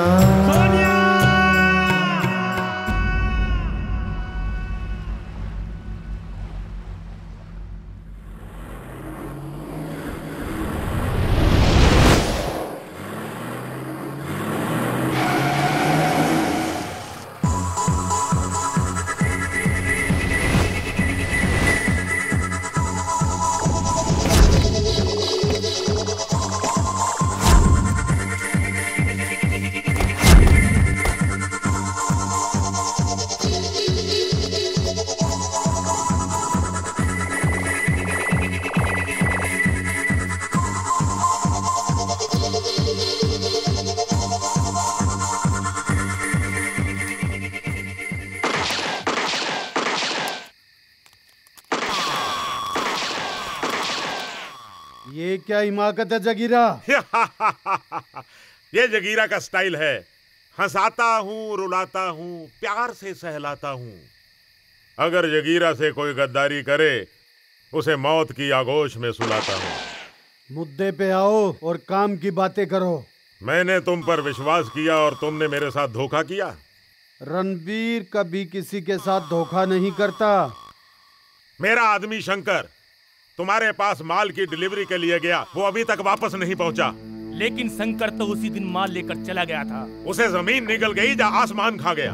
ये क्या हिमाकत है जगीरा? ये जगीरा का स्टाइल है। हंसाता हूँ, रुलाता हूँ, प्यार से सहलाता हूँ। अगर जगीरा से कोई गद्दारी करे, उसे मौत की आगोश में सुलाता हूँ। मुद्दे पे आओ और काम की बातें करो। मैंने तुम पर विश्वास किया और तुमने मेरे साथ धोखा किया। रणबीर कभी किसी के साथ धोखा नहीं करता। मेरा आदमी शंकर तुम्हारे पास माल की डिलीवरी के लिए गया, वो अभी तक वापस नहीं पहुंचा। लेकिन शंकर तो उसी दिन माल लेकर चला गया था। उसे जमीन निकल गई या आसमान खा गया।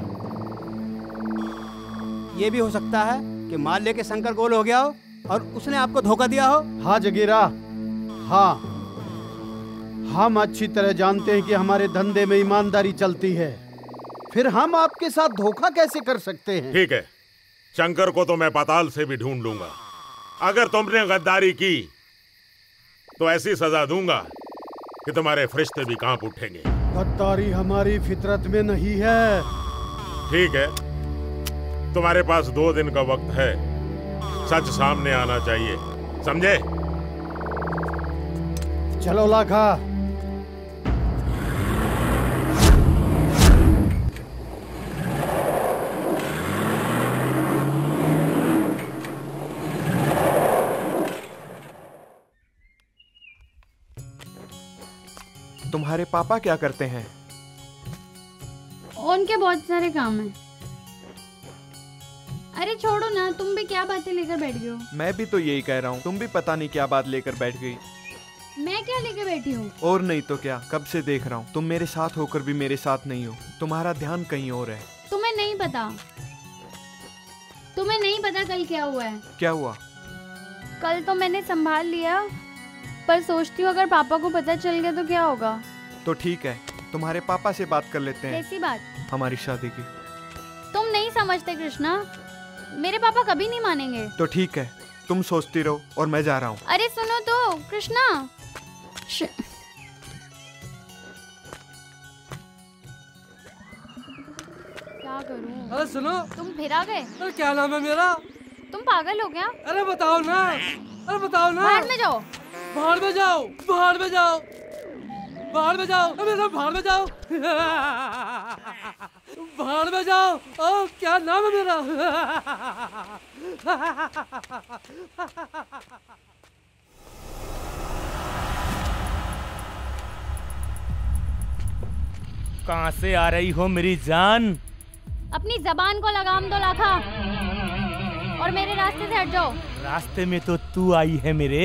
ये भी हो सकता है कि माल लेके शंकर गोल हो गया हो और उसने आपको धोखा दिया हो। हाँ जगीरा, हाँ हम अच्छी तरह जानते हैं कि हमारे धंधे में ईमानदारी चलती है, फिर हम आपके साथ धोखा कैसे कर सकते हैं? ठीक है, शंकर को तो मैं पाताल से भी ढूंढ लूंगा। अगर तुमने गद्दारी की तो ऐसी सजा दूंगा कि तुम्हारे फरिश्ते भी कांप उठेंगे। गद्दारी हमारी फितरत में नहीं है। ठीक है, तुम्हारे पास दो दिन का वक्त है, सच सामने आना चाहिए, समझे? चलो लाखा। तुम्हारे पापा क्या करते हैं? उनके बहुत सारे काम हैं। अरे छोड़ो ना, तुम भी क्या बातें लेकर बैठ गए हो? मैं भी तो यही कह रहा हूँ, तुम भी पता नहीं क्या बात लेकर बैठ गई। मैं क्या लेकर बैठी हूँ? और नहीं तो क्या, कब से देख रहा हूँ तुम मेरे साथ होकर भी मेरे साथ नहीं हो, तुम्हारा ध्यान कहीं और है। तुम्हें नहीं पता, तुम्हें नहीं पता कल क्या हुआ है। क्या हुआ? कल तो मैंने संभाल लिया, पर सोचती हूँ अगर पापा को पता चल गया तो क्या होगा। तो ठीक है, तुम्हारे पापा से बात कर लेते हैं। कैसी बात? हमारी शादी की। तुम नहीं समझते कृष्णा, मेरे पापा कभी नहीं मानेंगे। तो ठीक है, तुम सोचती रहो और मैं जा रहा हूँ। अरे सुनो तो कृष्णा। क्या करूँ? अरे सुनो, तुम फिर आ गए। अरे क्या नाम है मेरा? तुम पागल हो क्या? अरे बताओ ना, अरे बताओ ना। बाहर में जाओ, बाहर में जाओ, बाहर में जाओ, बाहर में जाओ, अरे सब बाहर में जाओ, बाहर में जाओ। ओ क्या नाम है मेरा? कहाँ से आ रही हो मेरी जान? अपनी जबान को लगाम दो लाखा और मेरे रास्ते से हट जाओ। रास्ते में तो तू आई है मेरे।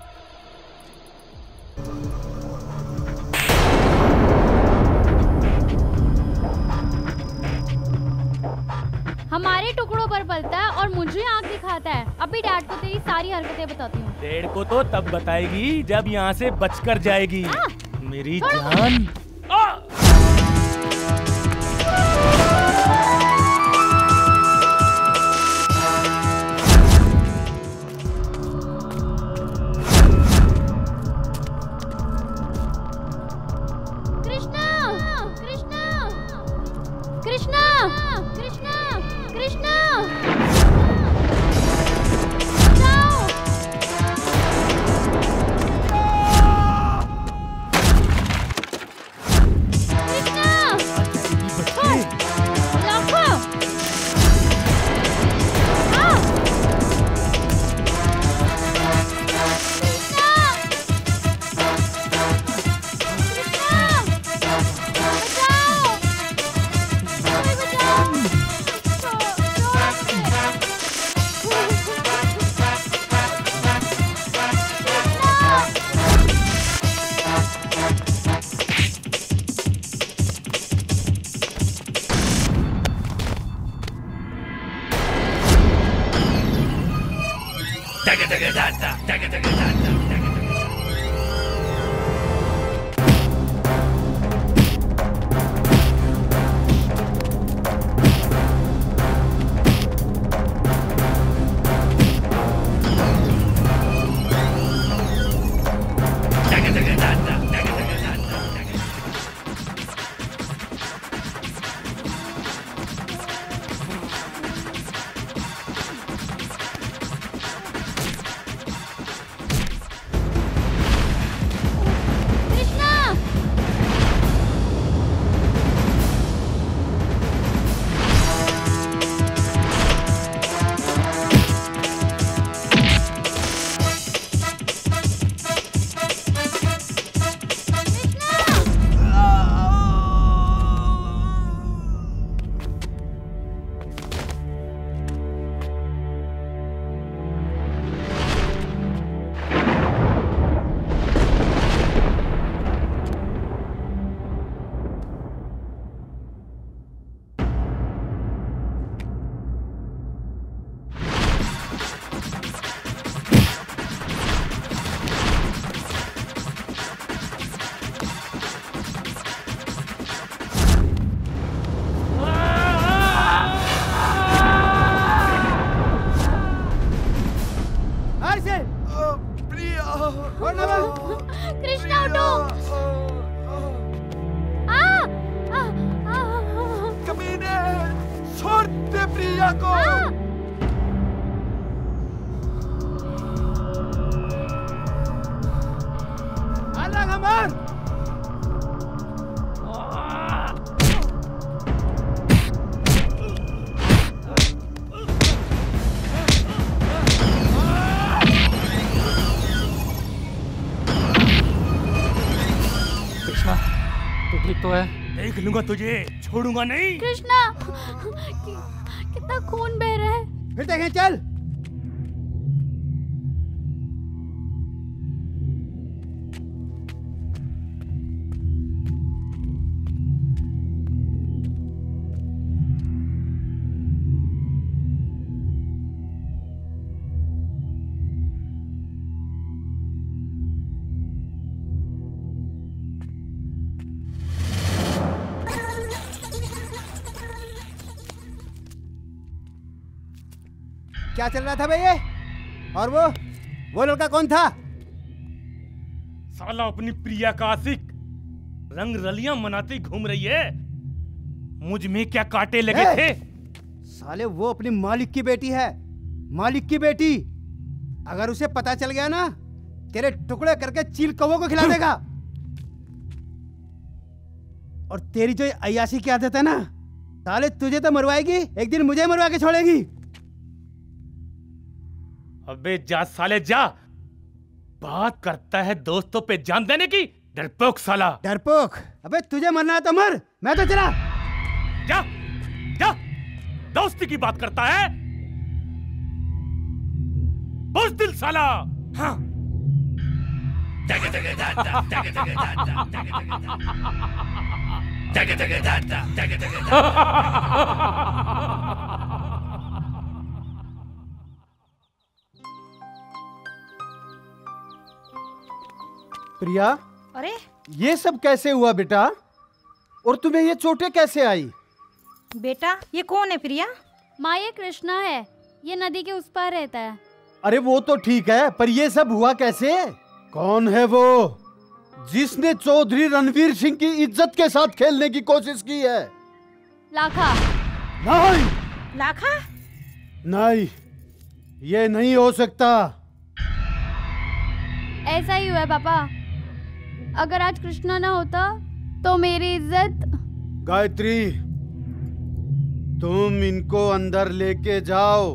हमारे टुकड़ों पर पलता है और मुझे आंख दिखाता है। अभी डैड को तेरी सारी हरकतें बताती हूँ। डैड को तो तब बताएगी जब यहाँ से बचकर जाएगी। मेरी जान। कृष्णा उठो। कमीने, छोड़ दे प्रिया को। अलग हमार। तू ठीक तो है? देख लूंगा तुझे, छोड़ूंगा नहीं। कृष्णा कि, कितना खून बह रहा है। फिर देखें, चल। क्या चल रहा था भाई ये? और वो वो लड़का कौन था? साला अपनी प्रिया का आशिक, रंग रलियां मनाती घूम रही है। मुझ में क्या कांटे लगे थे? साले वो अपनी मालिक की बेटी है, मालिक की बेटी। अगर उसे पता चल गया ना, तेरे टुकड़े करके चील कौवों को खिला देगा। और तेरी जो अय्याशी की आदत है ना, साले तुझे तो मरवाएगी, एक दिन मुझे मरवा के छोड़ेगी। अबे जा साले जा, बात करता है दोस्तों पे जान देने की। डरपोक साला। डरपोक? अबे तुझे मरना है तो मर, मैं तो चला। जा जा। दोस्ती की बात करता है? बुज़दिल साला। हाँ। प्रिया, अरे ये सब कैसे हुआ बेटा? और तुम्हें ये चोटें कैसे आई? बेटा ये कौन है प्रिया? माँ ये कृष्णा है, ये नदी के उस पार रहता है। अरे वो तो ठीक है, पर ये सब हुआ कैसे? कौन है वो जिसने चौधरी रणवीर सिंह की इज्जत के साथ खेलने की कोशिश की है? लाखा। नहीं लाखा? नहीं, ये नहीं हो सकता। ऐसा ही हुआ है पापा। अगर आज कृष्णा ना होता तो मेरी इज्जत। गायत्री, तुम इनको अंदर लेके जाओ,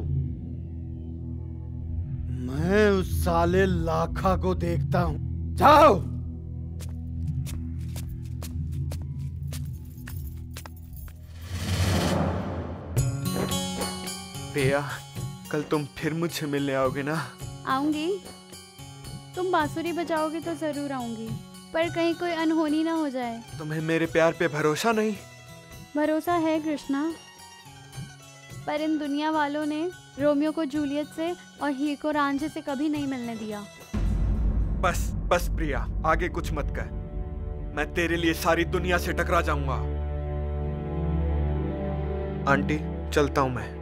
मैं उस साले लाखा को देखता हूं। जाओ। प्रिया, कल तुम फिर मुझसे मिलने आओगे ना? आऊंगी। तुम बांसुरी बजाओगे तो जरूर आऊंगी, पर कहीं कोई अनहोनी ना हो जाए। तुम्हें मेरे प्यार पे भरोसा नहीं? भरोसा है कृष्णा, पर इन दुनिया वालों ने रोमियो को जूलियट से और हीर को रांझे से कभी नहीं मिलने दिया। बस बस प्रिया, आगे कुछ मत कर। मैं तेरे लिए सारी दुनिया से टकरा जाऊंगा। आंटी, चलता हूं मैं।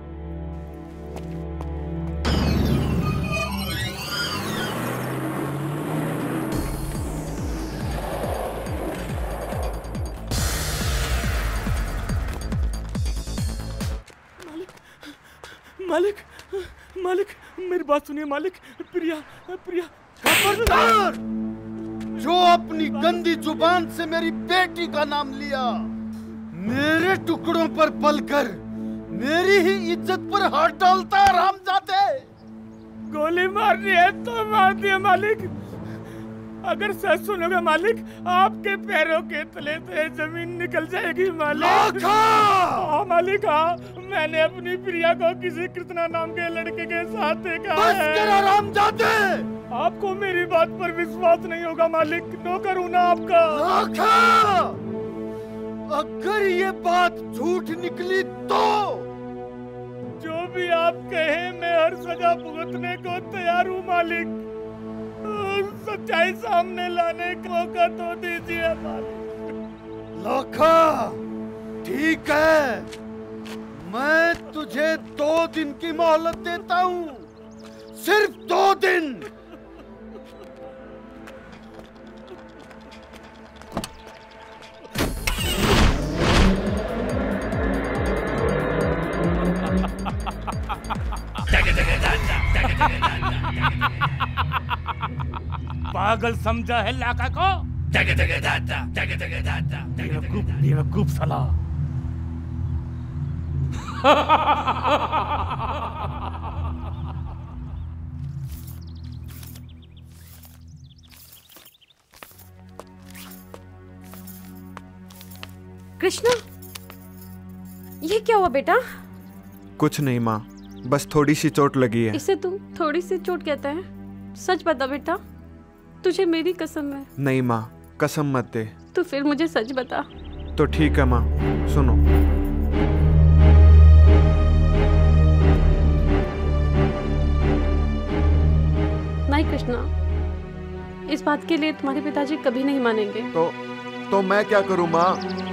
मालिक, मालिक, मेरी बात सुनिए मालिक। प्रिया, प्रिया। खबरदार! जो अपनी गंदी जुबान से मेरी बेटी का नाम लिया, मेरे टुकड़ों पर पलकर मेरी ही इज्जत पर हाथ डालता है हरामजादे। गोली मारनी है तो मार दिया मालिक। अगर सच सुनोगे मालिक, आपके पैरों के तले से जमीन निकल जाएगी मालिक। हाँ मालिक, हाँ, मैंने अपनी प्रिया को किसी कृष्णा नाम के लड़के के साथ देखा है। बस कर हरामजादे! आपको मेरी बात पर विश्वास नहीं होगा मालिक, नौकर हूं ना आपका। लाखा! अगर ये बात झूठ निकली तो जो भी आप कहें, मैं हर सजा भुगतने को तैयार हूँ मालिक। सच्चाई सामने लाने का मौका तो दीजिए मालिक। लाखा, ठीक है, मैं तुझे दो दिन की मोहलत देता हूँ, सिर्फ दो दिन। पागल समझा है लाखा को? बेवकूफ, बेवकूफ साला। कृष्णा, ये क्या हुआ बेटा? कुछ नहीं माँ, बस थोड़ी सी चोट लगी है। इसे तू थोड़ी सी चोट कहता है? सच बता बेटा, तुझे मेरी कसम है। नहीं माँ, कसम मत दे। तो फिर मुझे सच बता। तो ठीक है माँ, सुनो। नहीं कृष्णा, इस बात के लिए तुम्हारे पिताजी कभी नहीं मानेंगे। तो तो मैं क्या करूँ माँ?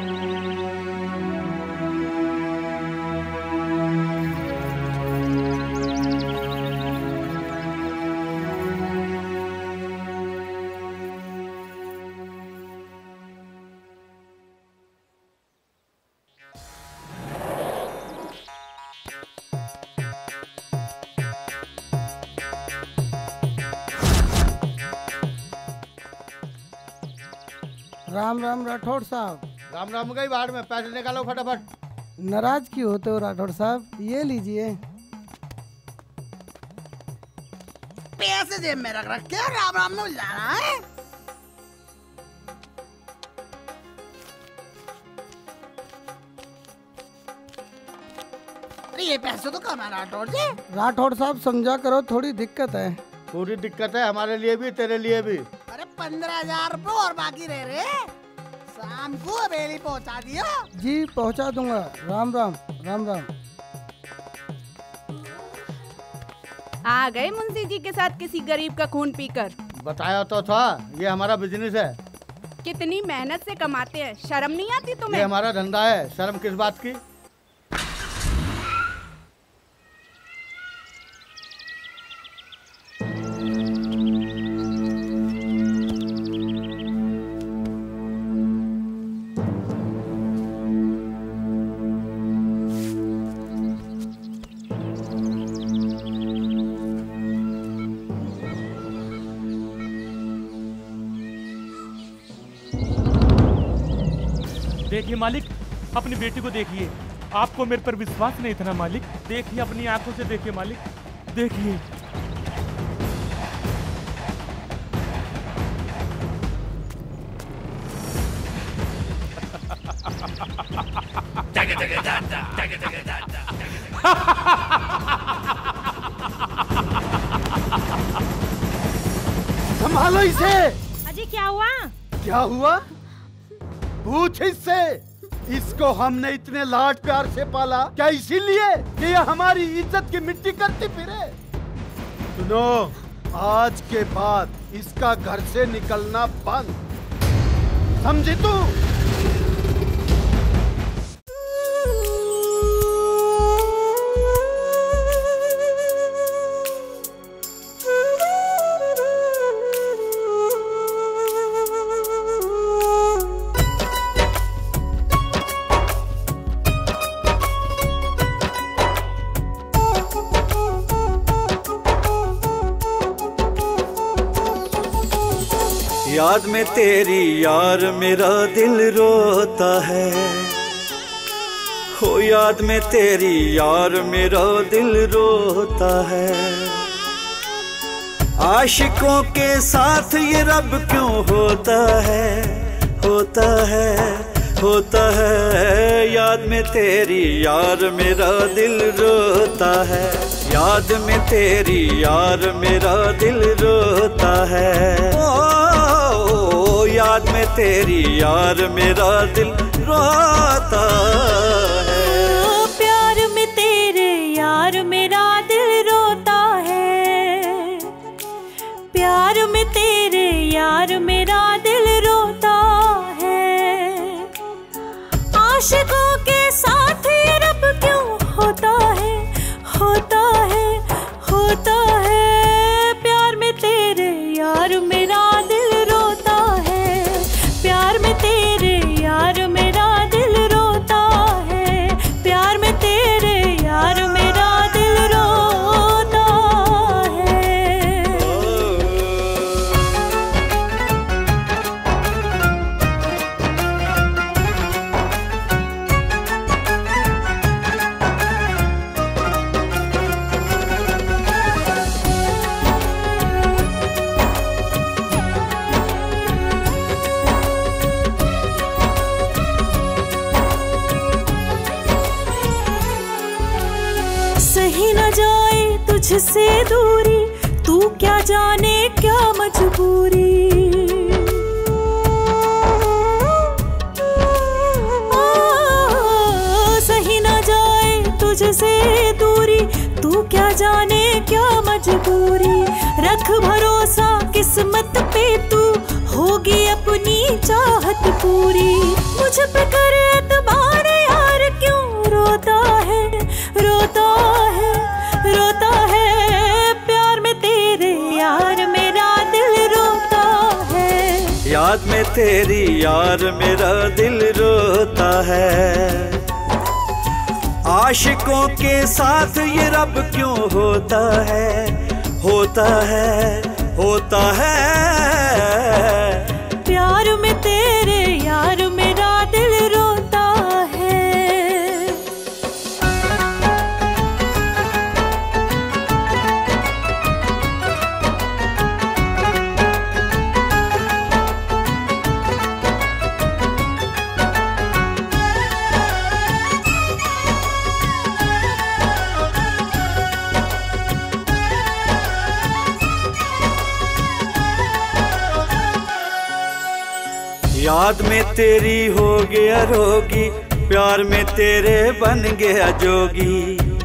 राम राम राठौड़ साहब। राम राम गई बाहर में, पैसे निकालो फटाफट। नाराज क्यों होते हो राठौड़ साहब? ये लीजिए। पैसे जेब में रख रख के राम राम में जा रहा है। ये पैसे तो कम है राठौड़ जी। राठौड़ साहब समझा करो, थोड़ी दिक्कत है। पूरी दिक्कत है हमारे लिए भी तेरे लिए भी। अरे पंद्रह हजार रुपये और बाकी रह रहे, शाम को हवेली पहुंचा दियो। जी पहुंचा दूंगा। राम राम राम राम। आ गए मुंशी जी के साथ किसी गरीब का खून पीकर। बताया तो था, ये हमारा बिजनेस है। कितनी मेहनत से कमाते हैं, शर्म नहीं आती तुम्हें? ये हमारा धंधा है, शर्म किस बात की? देखिए मालिक, अपनी बेटी को देखिए। आपको मेरे पर विश्वास नहीं था ना मालिक? देखिए, अपनी आंखों से देखिए मालिक, देखिए। संभालो इसे। अजी क्या हुआ? क्या हुआ? पूछ इससे। इसको हमने इतने लाड प्यार से पाला, क्या इसीलिए कि ये हमारी इज्जत की मिट्टी करती फिरे? सुनो, आज के बाद इसका घर से निकलना बंद, समझी तू? याद में तेरी यार मेरा दिल रोता है, हो याद में तेरी यार मेरा दिल रोता है। आशिकों के साथ ये रब क्यों होता है, होता है, होता है। याद में तेरी यार मेरा दिल रोता है, याद में तेरी यार मेरा दिल रोता है। ओ, याद में तेरी यार मेरा दिल रोता है। प्यार में तेरे यार मेरा दिल रोता है, प्यार में तेरे यार मेरा दिल रोता है। आशिकों के साथ ये रब क्यों होता है, होता है, होता है। प्यार में तेरे यार मेरा दिल रोता है, प्यार में तेरे यार मेरा दिल रोता है, प्यार में तेरे यार मेरा दिल रोता है। सही न जाए तुझसे दूरी, तू क्या जाने क्या मजबूरी। आ, सही न जाए तुझसे दूरी, तू क्या जाने क्या मजबूरी। रख भरोसा किस्मत पे, तू होगी अपनी चाहत पूरी। मुझ पे कर एतबार यार, क्यों रोता है, रोता है, रोता है। प्यार में तेरे यार मेरा दिल रोता है, याद में तेरी यार मेरा दिल रोता है। आशिकों के साथ ये रब क्यों होता है, होता है, होता है। प्यार में तेरे यार मेरा दिल रोता है। याद में तेरी हो गया रोगी, प्यार में तेरे बन गया जोगी।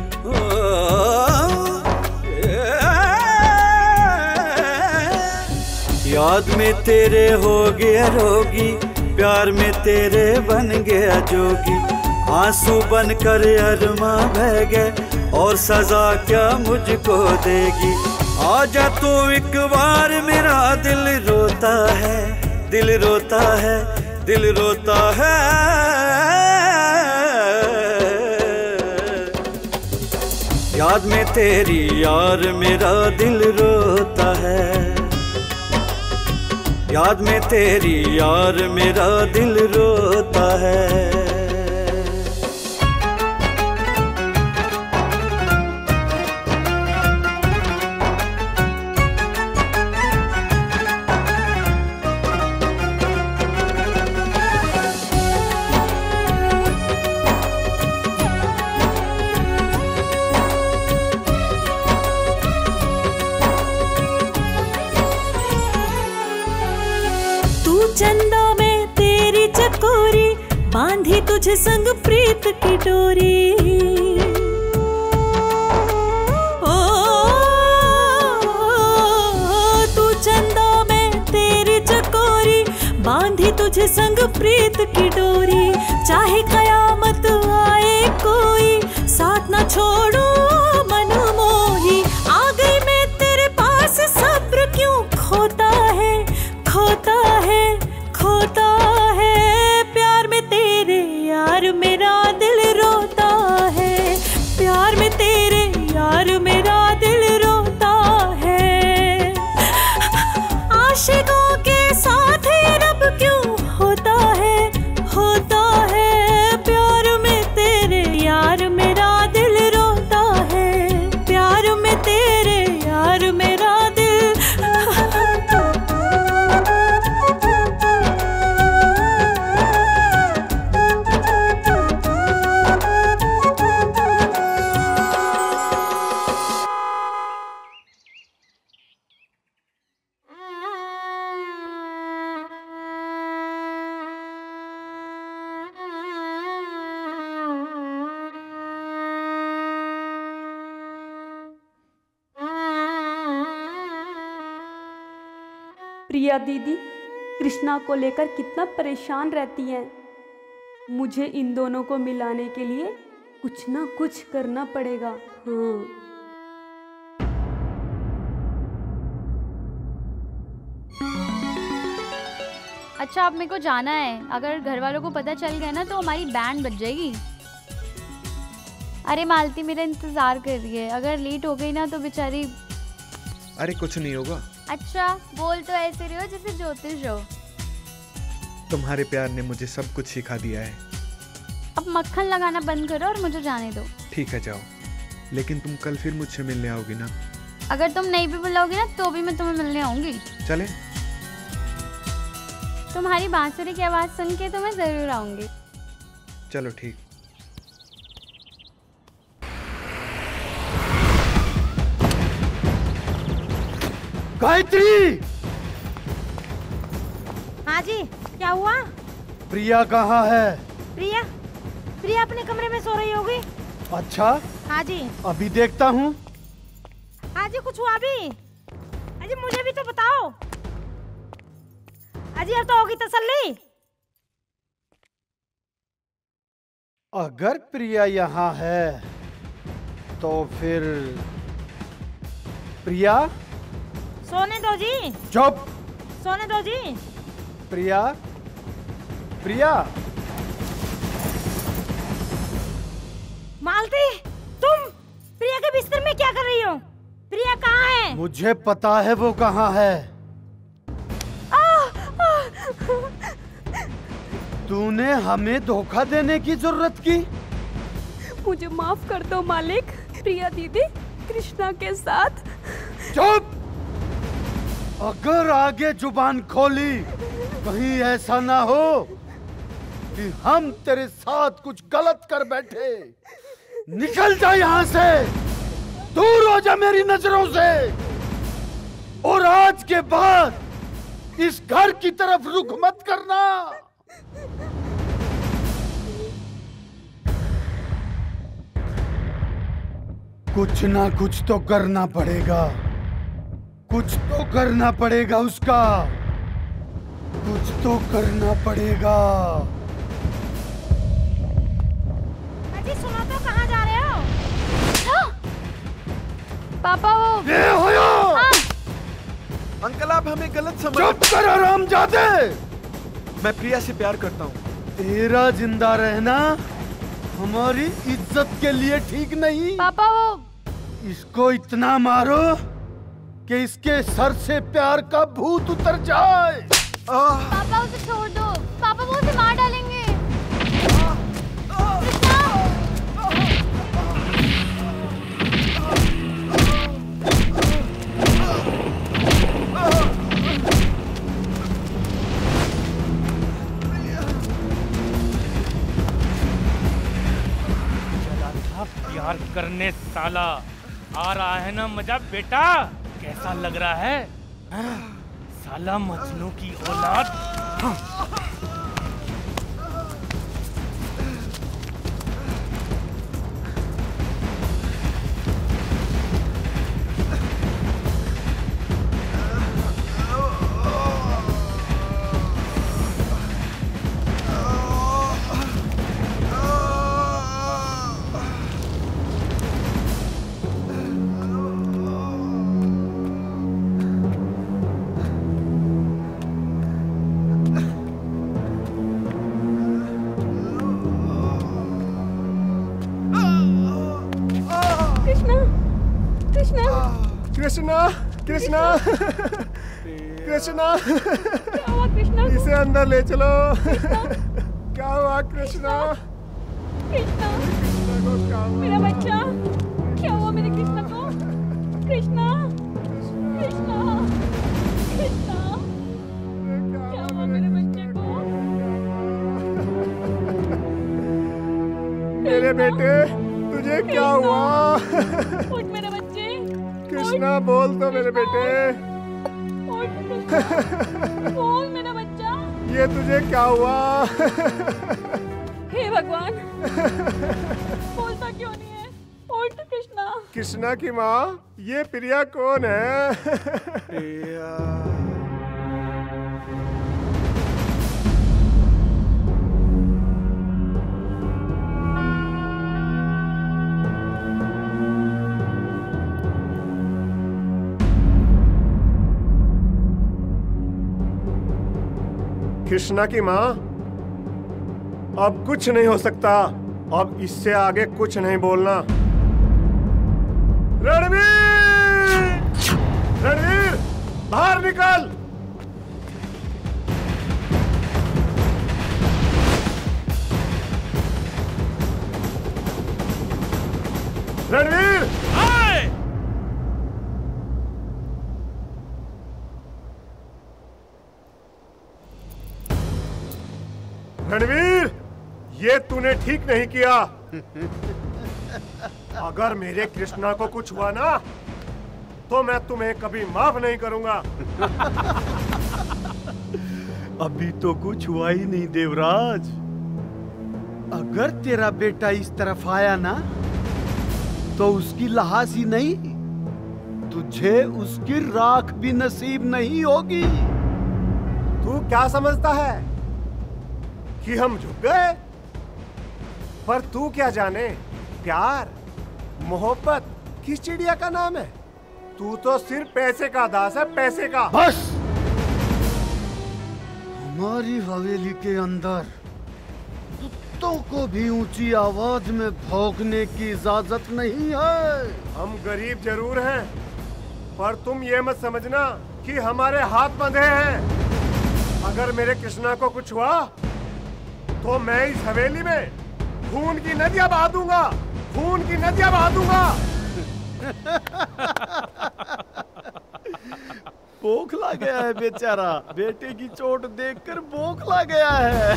याद में तेरे हो गया रोगी, प्यार में तेरे बन गया जोगी। आंसू बनकर अरमा बह गए और सजा क्या मुझको देगी। आजा तो एक बार मेरा दिल रोता है, दिल रोता है, दिल रोता है। याद में तेरी यार मेरा दिल रोता है। याद में तेरी यार मेरा दिल रोता है। चंदा में तेरी चकोरी, बांधी तुझे संग प्रीत की डोरी। ओ, तू चंदा में तेरी चकोरी, बांधी तुझे संग प्रीत की डोरी। चाहे कयामत आए कोई, साथ ना छोड़ो मन मोही। आ गई मैं तेरे पास, सब्र क्यों खोता है, खोता है, खोता है। प्यार में तेरे यार मेरा दिल रोता है। प्यार में तेरे यार मेरा दिल रोता है। आशिकों के साथ ये रब क्यों होता है, होता है। प्यार में तेरे यार मेरा दिल रोता है। प्यार में तेरे यार मेरा दिल प्रिया दीदी कृष्णा को लेकर कितना परेशान रहती हैं। मुझे इन दोनों को मिलाने के लिए कुछ ना कुछ करना पड़ेगा। हाँ। अच्छा अब मेरे को जाना है, अगर घर वालों को पता चल गया ना तो हमारी बैंड बज जाएगी। अरे मालती मेरा इंतजार कर रही है, अगर लेट हो गई ना तो बेचारी। अरे कुछ नहीं होगा। अच्छा बोल तो ऐसे रही हो जैसे ज्योतिष हो। तुम्हारे प्यार ने मुझे सब कुछ सिखा दिया है। अब मक्खन लगाना बंद करो और मुझे जाने दो। ठीक है जाओ, लेकिन तुम कल फिर मुझसे मिलने आओगी ना? अगर तुम नहीं भी बुलाओगी ना तो भी मैं तुम्हें मिलने आऊंगी। चले? तुम्हारी बांसुरी की आवाज सुन के तो मैं जरूर आऊंगी। चलो ठीक। गायत्री! हाँ जी, क्या हुआ? प्रिया कहाँ है? प्रिया प्रिया अपने कमरे में सो रही होगी। अच्छा हाँ जी, अभी देखता हूँ। हाँ जी, कुछ हुआ भी? अजी मुझे भी तो बताओ। अजी अब तो होगी तसल्ली। अगर प्रिया यहाँ है तो फिर प्रिया। सोने दो जी। चुप। सोने दो जी। प्रिया प्रिया। मालती तुम प्रिया के बिस्तर में क्या कर रही हो? प्रिया कहाँ है? मुझे पता है वो कहाँ है। आ, आ, तूने हमें धोखा देने की जरूरत की? मुझे माफ कर दो मालिक। प्रिया दीदी कृष्णा के साथ। चुप! अगर आगे जुबान खोली कहीं ऐसा ना हो कि हम तेरे साथ कुछ गलत कर बैठे। निकल जा यहाँ से, दूर हो जा मेरी नजरों से। और आज के बाद इस घर की तरफ रुख मत करना। कुछ ना कुछ तो करना पड़ेगा, कुछ तो करना पड़ेगा उसका, कुछ तो करना पड़ेगा। अजी सुनो तो, कहाँ जा रहे हो? हाँ? पापा वो ये होया। हाँ? अंकल आप हमें गलत समझ। चुप कर हरामजादे। मैं प्रिया से प्यार करता हूँ। तेरा जिंदा रहना हमारी इज्जत के लिए ठीक नहीं। पापा वो इसको इतना मारो कि इसके सर से प्यार का भूत उतर जाए। पापा उसे छोड़ दो, पापा वो उसे मार डालेंगे। प्यार करने साला आ रहा है ना मजा बेटा? कैसा लग रहा है साला मजनू की औलाद? कृष्णा कृष्णा कृष्णा क्या हुआ कृष्णा? इसे अंदर ले चलो। क्या हुआ कृष्णा? कृष्णा मेरा बच्चा, क्या हुआ मेरे कृष्णा को? कृष्णा कृष्णा कृष्णा क्या हुआ मेरे बच्चे को? मेरे बेटे तुझे क्या हुआ? उठ मेरे बच्चे। कृष्णा बोल तो मेरे बेटे। बोल मेरा बच्चा। ये तुझे क्या हुआ? हे भगवान, बोलता क्यों नहीं है? उठ कृष्णा। कृष्णा की माँ, ये प्रिया कौन है? प्रिया कृष्णा की माँ, अब कुछ नहीं हो सकता। अब इससे आगे कुछ नहीं बोलना। रणवीर! रणवीर! बाहर निकल! रणवीर! आए! रणवीर, ये तूने ठीक नहीं किया। अगर मेरे कृष्णा को कुछ हुआ ना, तो मैं तुम्हें कभी माफ नहीं करूंगा। अभी तो कुछ हुआ ही नहीं देवराज। अगर तेरा बेटा इस तरफ आया ना, तो उसकी लहासी नहीं, तुझे उसकी राख भी नसीब नहीं होगी। तू क्या समझता है कि हम झुक गए? पर तू क्या जाने, प्यार मोहब्बत किस चिड़िया का नाम है? तू तो सिर्फ पैसे का दास है, पैसे का। बस! हमारी हवेली के अंदर कुत्तों को भी ऊंची आवाज में भौंकने की इजाजत नहीं है। हम गरीब जरूर हैं, पर तुम ये मत समझना कि हमारे हाथ बंधे हैं। अगर मेरे कृष्णा को कुछ हुआ, तो मैं इस हवेली में खून की नदियां बहा दूंगा, खून की नदियां बहा दूंगा। बौखला गया है बेचारा, बेटे की चोट देखकर बौखला गया है।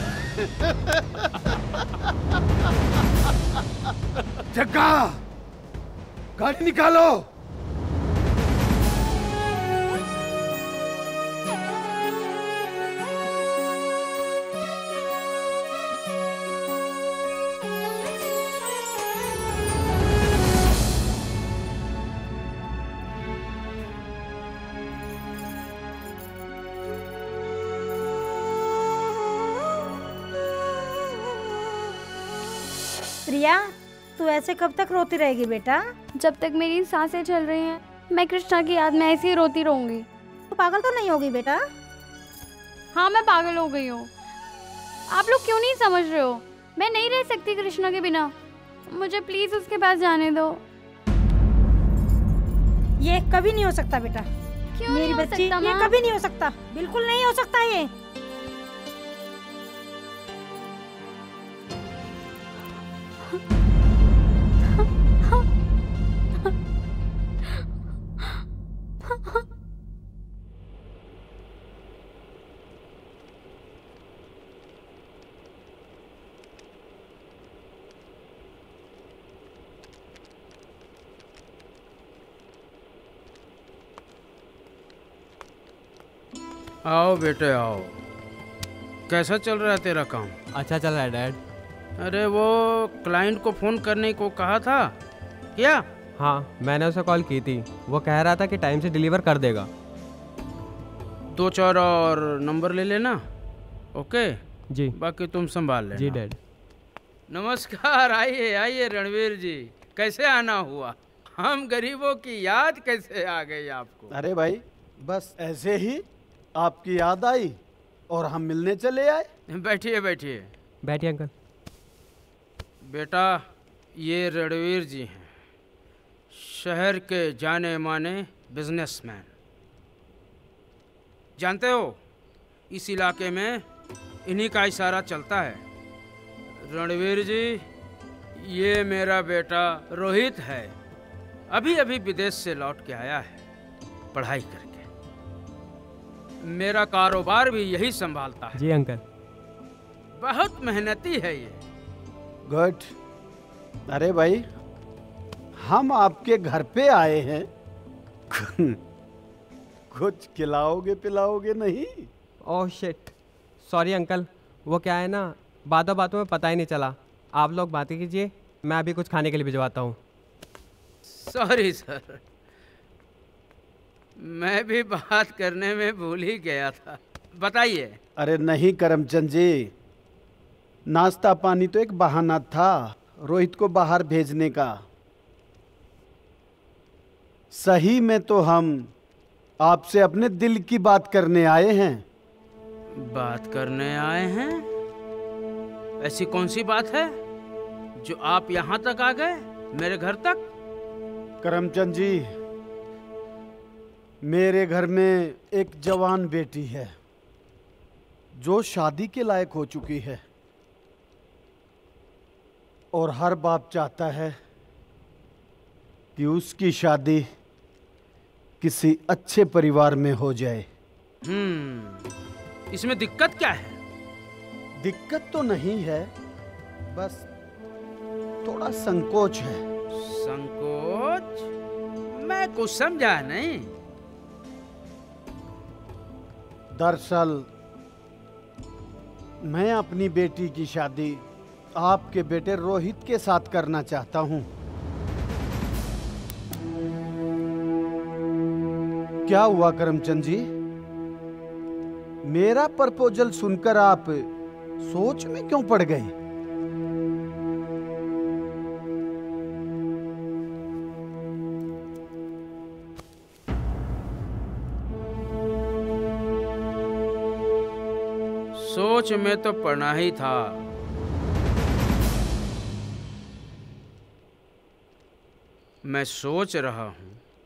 जग्गा, गाड़ी निकालो। प्रिया, तू ऐसे कब तक रोती रहेगी बेटा? जब तक मेरी सांसें चल रही हैं मैं कृष्णा की याद में ऐसे ही रोती रहूंगी। तू पागल तो नहीं होगी बेटा? हाँ मैं पागल हो गई हूँ। आप लोग क्यों नहीं समझ रहे हो? मैं नहीं रह सकती कृष्णा के बिना। मुझे प्लीज उसके पास जाने दो। ये कभी नहीं हो सकता बेटा। क्यों मेरी नहीं हो बच्ची, सकता, ये माँ? कभी नहीं हो सकता, बिल्कुल नहीं हो सकता ये। आओ बेटे आओ। कैसा चल रहा है तेरा काम? अच्छा चल रहा है डैड। अरे वो क्लाइंट को फ़ोन करने को कहा था, क्या? हाँ मैंने उसे कॉल की थी, वो कह रहा था कि टाइम से डिलीवर कर देगा। दो चार और नंबर ले लेना। ओके जी। बाकी तुम संभाल लेना। जी डैड। नमस्कार, आइए आइए रणवीर जी, कैसे आना हुआ? हम गरीबों की याद कैसे आ गई आपको? अरे भाई बस ऐसे ही आपकी याद आई और हम मिलने चले आए। बैठिए बैठिए बैठिए अंकल। बेटा ये रणवीर जी हैं, शहर के जाने माने बिजनेसमैन। जानते हो इस इलाके में इन्हीं का इशारा चलता है। रणवीर जी ये मेरा बेटा रोहित है, अभी अभी विदेश से लौट के आया है पढ़ाई करके। मेरा कारोबार भी यही संभालता है। जी अंकल। बहुत मेहनती है ये। गुड। अरे भाई हम आपके घर पे आए हैं, कुछ खिलाओगे पिलाओगे नहीं? ओह शिट, सॉरी अंकल, वो क्या है ना, बातों बातों में पता ही नहीं चला। आप लोग बातें कीजिए, मैं अभी कुछ खाने के लिए भिजवाता हूँ। सॉरी सर, मैं भी बात करने में भूल ही गया था। बताइए। अरे नहीं करमचंद जी, नाश्ता पानी तो एक बहाना था रोहित को बाहर भेजने का। सही में तो हम आपसे अपने दिल की बात करने आए हैं। बात करने आए हैं? ऐसी कौन सी बात है जो आप यहाँ तक आ गए, मेरे घर तक? करमचंद जी, मेरे घर में एक जवान बेटी है जो शादी के लायक हो चुकी है, और हर बाप चाहता है कि उसकी शादी किसी अच्छे परिवार में हो जाए। हम्म, इसमें दिक्कत क्या है? दिक्कत तो नहीं है, बस थोड़ा संकोच है। संकोच? मैं कुछ समझा नहीं। दरअसल मैं अपनी बेटी की शादी आपके बेटे रोहित के साथ करना चाहता हूं। क्या हुआ करमचंद जी? मेरा प्रपोजल सुनकर आप सोच में क्यों पड़ गए? सोच में तो पढ़ना ही था। मैं सोच रहा हूं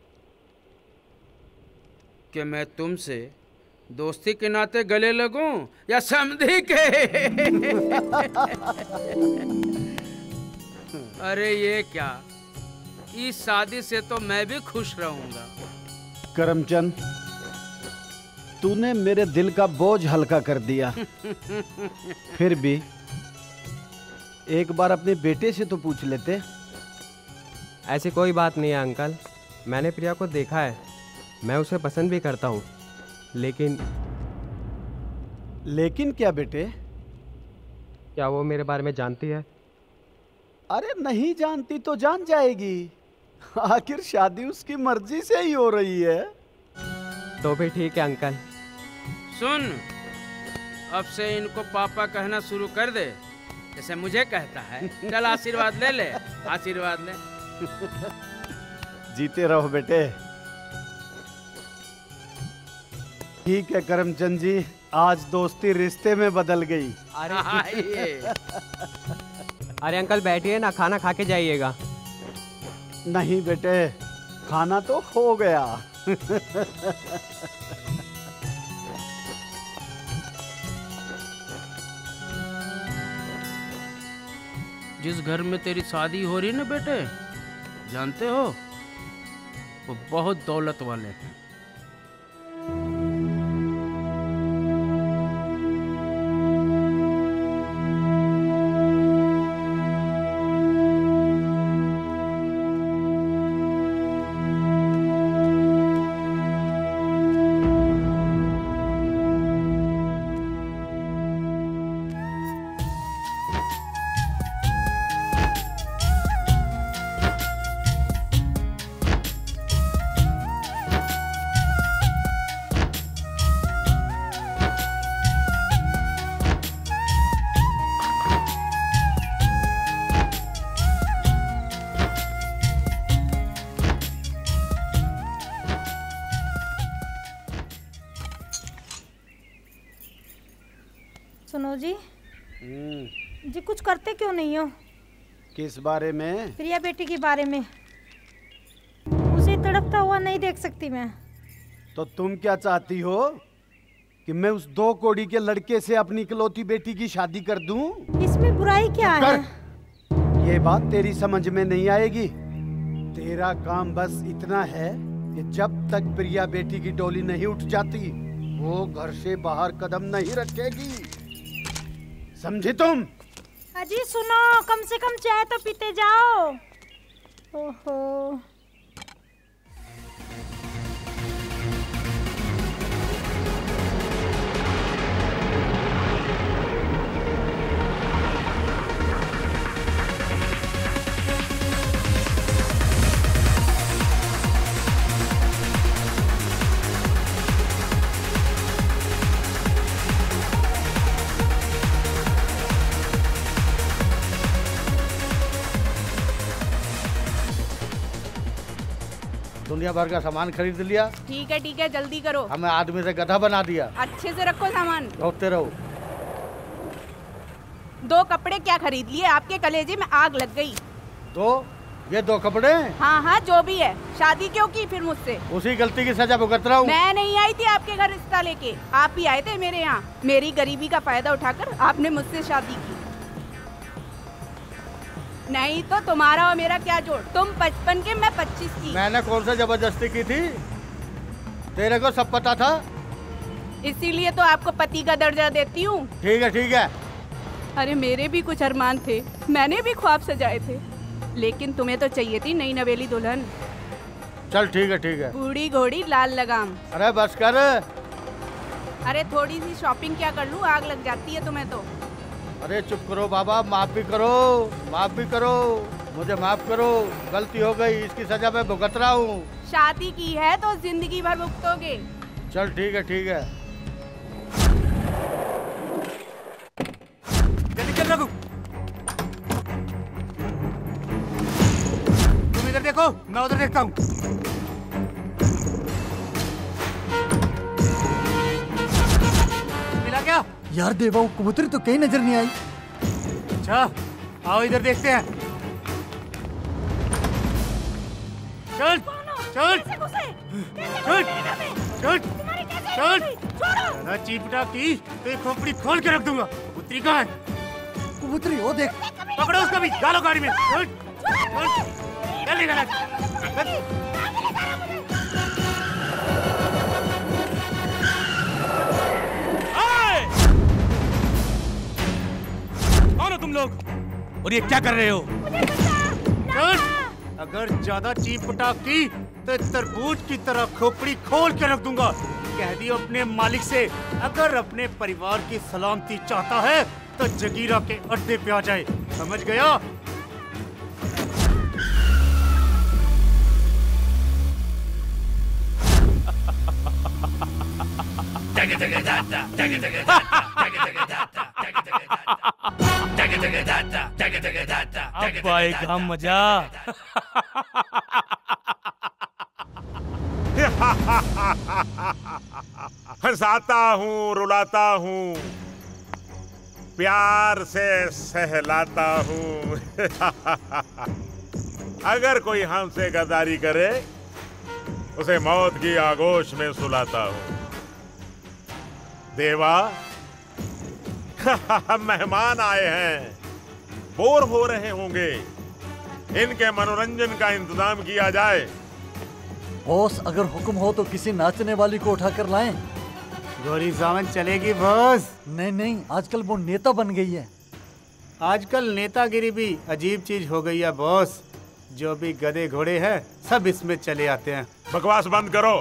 कि मैं तुमसे दोस्ती के नाते गले लगूं या समझी के। अरे ये क्या, इस शादी से तो मैं भी खुश रहूंगा। करमचंद, तूने मेरे दिल का बोझ हल्का कर दिया। फिर भी एक बार अपने बेटे से तो पूछ लेते। ऐसी कोई बात नहीं है अंकल, मैंने प्रिया को देखा है, मैं उसे पसंद भी करता हूँ। लेकिन लेकिन क्या बेटे? क्या वो मेरे बारे में जानती है? अरे नहीं जानती तो जान जाएगी, आखिर शादी उसकी मर्जी से ही हो रही है। तो भी ठीक है अंकल। सुन, अब से इनको पापा कहना शुरू कर दे, जैसे मुझे कहता है। चल आशीर्वाद ले ले, आशीर्वाद ले। जीते रहो बेटे। ठीक है करमचंद जी, आज दोस्ती रिश्ते में बदल गई। अरे अरे अंकल बैठिए ना, खाना खा के जाइएगा। नहीं बेटे, खाना तो हो गया। जिस घर में तेरी शादी हो रही है ना बेटे, जानते हो वो बहुत दौलत वाले हैं। सुनो जी, जी कुछ करते क्यों नहीं हो? किस बारे में? प्रिया बेटी के बारे में। उसे तड़पता हुआ नहीं देख सकती मैं। तो तुम क्या चाहती हो कि मैं उस दो कौड़ी के लड़के से अपनी इकलौती बेटी की शादी कर दूं? इसमें बुराई क्या है? ये बात तेरी समझ में नहीं आएगी। तेरा काम बस इतना है कि जब तक प्रिया बेटी की डोली नहीं उठ जाती, वो घर से बाहर कदम नहीं रखेगी। समझी तुम? अजी सुनो, कम से कम चाय तो पीते जाओ। ओहो। दुनिया भर का सामान खरीद लिया। ठीक है ठीक है, जल्दी करो। हमें आदमी से गधा बना दिया। अच्छे से रखो सामान। रोकते रहो। दो कपड़े क्या खरीद लिए, आपके कलेजे में आग लग गई। दो? ये दो कपड़े? हाँ हाँ जो भी है, शादी क्यों की फिर मुझसे? उसी गलती की सजा भुगत रहा हूँ। मैं नहीं आई थी आपके घर रिश्ता लेके, आप ही आए थे मेरे यहाँ। मेरी गरीबी का फायदा उठाकर आपने मुझसे शादी की। नहीं तो तुम्हारा और मेरा क्या जोड़? तुम पचपन के, मैं पच्चीस की। मैंने कौन सा जबरदस्ती की थी? तेरे को सब पता था। इसीलिए तो आपको पति का दर्जा देती हूँ। ठीक है ठीक है। अरे मेरे भी कुछ अरमान थे, मैंने भी ख्वाब सजाए थे, लेकिन तुम्हें तो चाहिए थी नई नवेली दुल्हन। चल ठीक है ठीक है। बूढ़ी घोड़ी लाल लगाम। अरे बस कर। अरे थोड़ी सी शॉपिंग क्या कर लूँ, आग लग जाती है तुम्हें तो। अरे चुप करो बाबा, माफ भी करो, माफ भी करो, मुझे माफ करो, गलती हो गई, इसकी सजा मैं भुगत रहा हूँ। शादी की है तो जिंदगी भर भुगतोगे। चल ठीक है ठीक है। जल्दी चल रघु। तुम इधर देखो, मैं उधर देखता हूँ। मिला क्या? यार देवा, वो कबूतरी तो कहीं नजर नहीं आई। अच्छा आओ इधर देखते हैं। चल चल चल चल चल। ज्यादा चीपटा की तो एक खोपड़ी खोल के रख दूंगा। कबूतरी कहाँ है? कबूतरी वो देख। पकड़ो उसका भी, डालो गाड़ी में। चल चल चल निकल। कौन हो तुम लोग और ये क्या कर रहे हो? चल, अगर ज्यादा चीपटा की तो तरबूज की तरह खोपड़ी खोल के रख दूंगा। कह दियो अपने मालिक से, अगर अपने परिवार की सलामती चाहता है तो जगीरा के अड्डे पे आ जाए। समझ गया? अब आएगा मजा। हंसाता हूँ, रुलाता हूँ, प्यार से सहलाता हूँ। अगर कोई हमसे गद्दारी करे उसे मौत की आगोश में सुलाता हूँ। देवा, मेहमान आए हैं, बोर हो रहे होंगे, इनके मनोरंजन का इंतजाम किया जाए। बॉस, अगर हुक्म हो तो किसी नाचने वाली को उठा कर लाएं। गोरी सावन चलेगी बॉस? नहीं नहीं, आजकल वो नेता बन गई है। आजकल नेतागिरी भी अजीब चीज हो गई है बॉस। जो भी गधे घोड़े हैं सब इसमें चले आते हैं। बकवास बंद करो।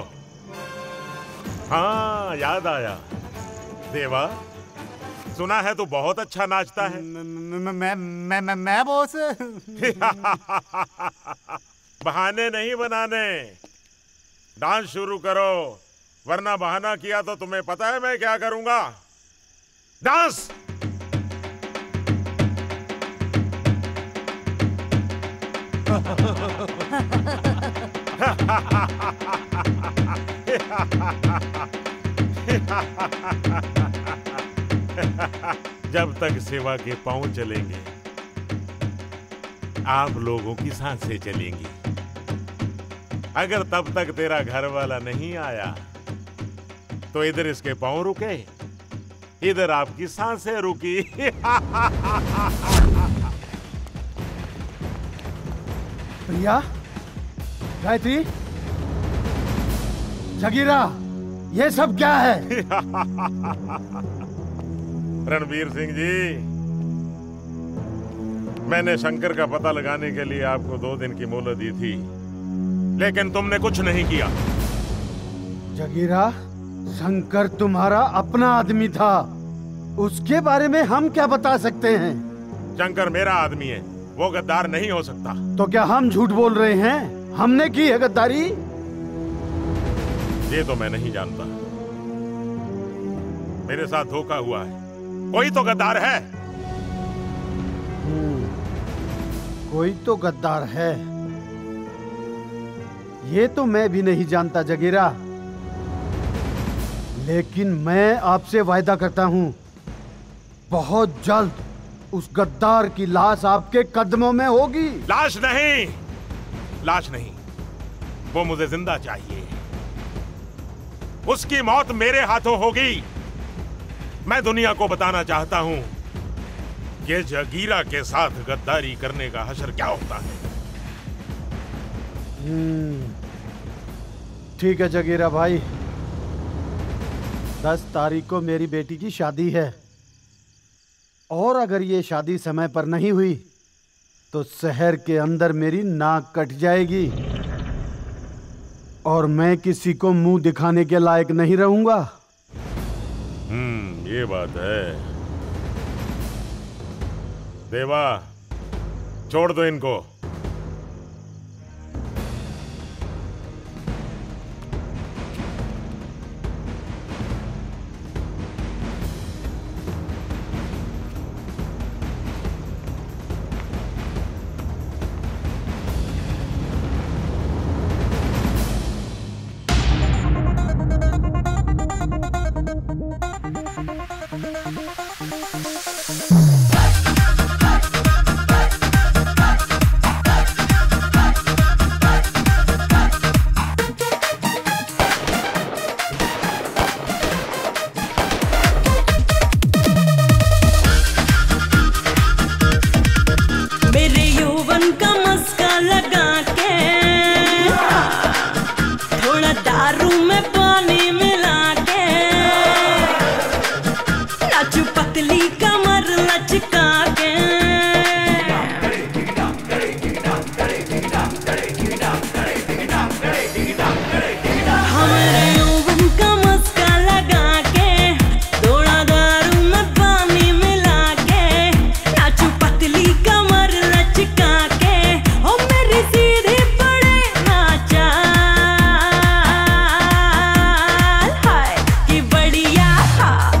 हाँ, याद आया। देवा, सुना है तू बहुत अच्छा नाचता है। मैं मैं मैं मैं बॉस। बहाने नहीं बनाने, डांस शुरू करो, वरना बहाना किया तो तुम्हें पता है मैं क्या करूंगा। डांस। जब तक सेवा के पांव चलेंगे, आप लोगों की सांसें चलेंगी। अगर तब तक तेरा घर वाला नहीं आया तो इधर इसके पांव रुके, इधर आपकी सांसें रुकी। प्रिया, गायत्री, जगीरा, ये सब क्या है? रणबीर सिंह जी, मैंने शंकर का पता लगाने के लिए आपको दो दिन की मोहलत दी थी, लेकिन तुमने कुछ नहीं किया। जगीरा, शंकर तुम्हारा अपना आदमी था, उसके बारे में हम क्या बता सकते हैं? शंकर मेरा आदमी है, वो गद्दार नहीं हो सकता। तो क्या हम झूठ बोल रहे हैं? हमने की है गद्दारी? ये तो मैं नहीं जानता, मेरे साथ धोखा हुआ है। कोई तो गद्दार है। कोई तो गद्दार है, ये तो मैं भी नहीं जानता जगीरा, लेकिन मैं आपसे वायदा करता हूं, बहुत जल्द उस गद्दार की लाश आपके कदमों में होगी। लाश नहीं, लाश नहीं, वो मुझे जिंदा चाहिए। उसकी मौत मेरे हाथों होगी। मैं दुनिया को बताना चाहता हूं कि जगीरा के साथ गद्दारी करने का हशर क्या होता है। ठीक है जगीरा भाई, दस तारीख को मेरी बेटी की शादी है, और अगर ये शादी समय पर नहीं हुई तो शहर के अंदर मेरी नाक कट जाएगी और मैं किसी को मुंह दिखाने के लायक नहीं रहूंगा। हम्म, ये बात है। देवा, छोड़ दो इनको।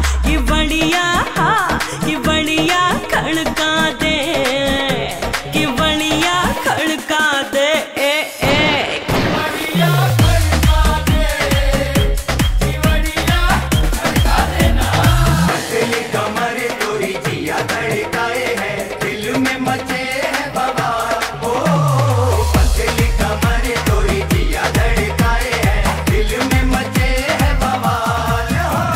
कि धड़काए हैं, दिल में मचे हैं बवाल। ओ पतली कमर तोरी जिया धड़काए हैं, दिल में मचे हैं बवाल।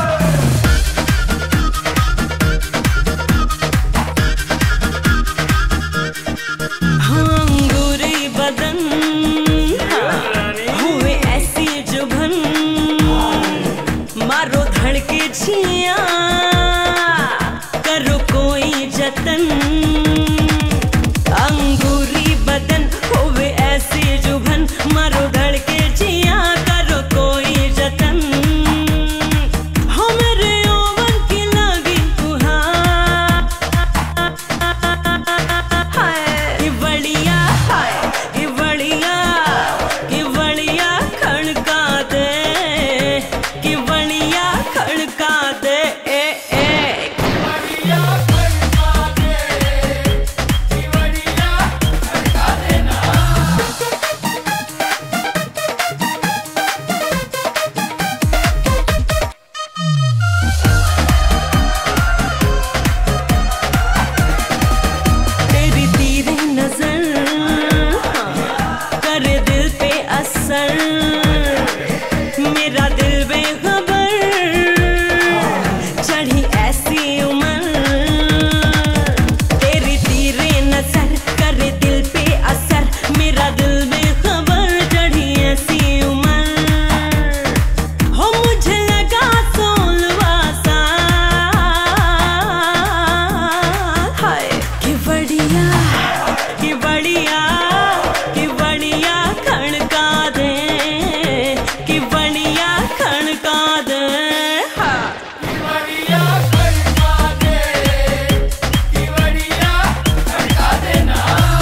हाँ, गोरी बदन हुए ऐसी जुबन, मारो धड़के जिया करो कोई जतन। अंगूरी बदन होवे ऐसी जुबन, मारो धड़के जिया करो कोई जतन। हो मेरे ओवन की लगी तुहार, हाय कि बढ़िया, हाय कि बढ़िया, कि बढ़िया खड़का दे, कि बढ़िया खड़का दे। ए, ए। बढ़िया खड़का दे, कि बढ़िया खड़का देना। तेरी तीरी नजर करे दिल पे असर, मेरा दिल बेखबर चढ़ी ऐसी उम्र। तेरी तीरी नजर करे दिल पे असर, मेरा दिल बेखबर चढ़ी ऐसी उम्र। हो मुझे लगा सोलवा साल, हाय कि बढ़िया, कि बढ़िया, कि बढ़िया खड़का दे, कि बढ़िया खड़का दे। हाँ। कि बढ़िया खड़का दे, कि बढ़िया खड़का देना।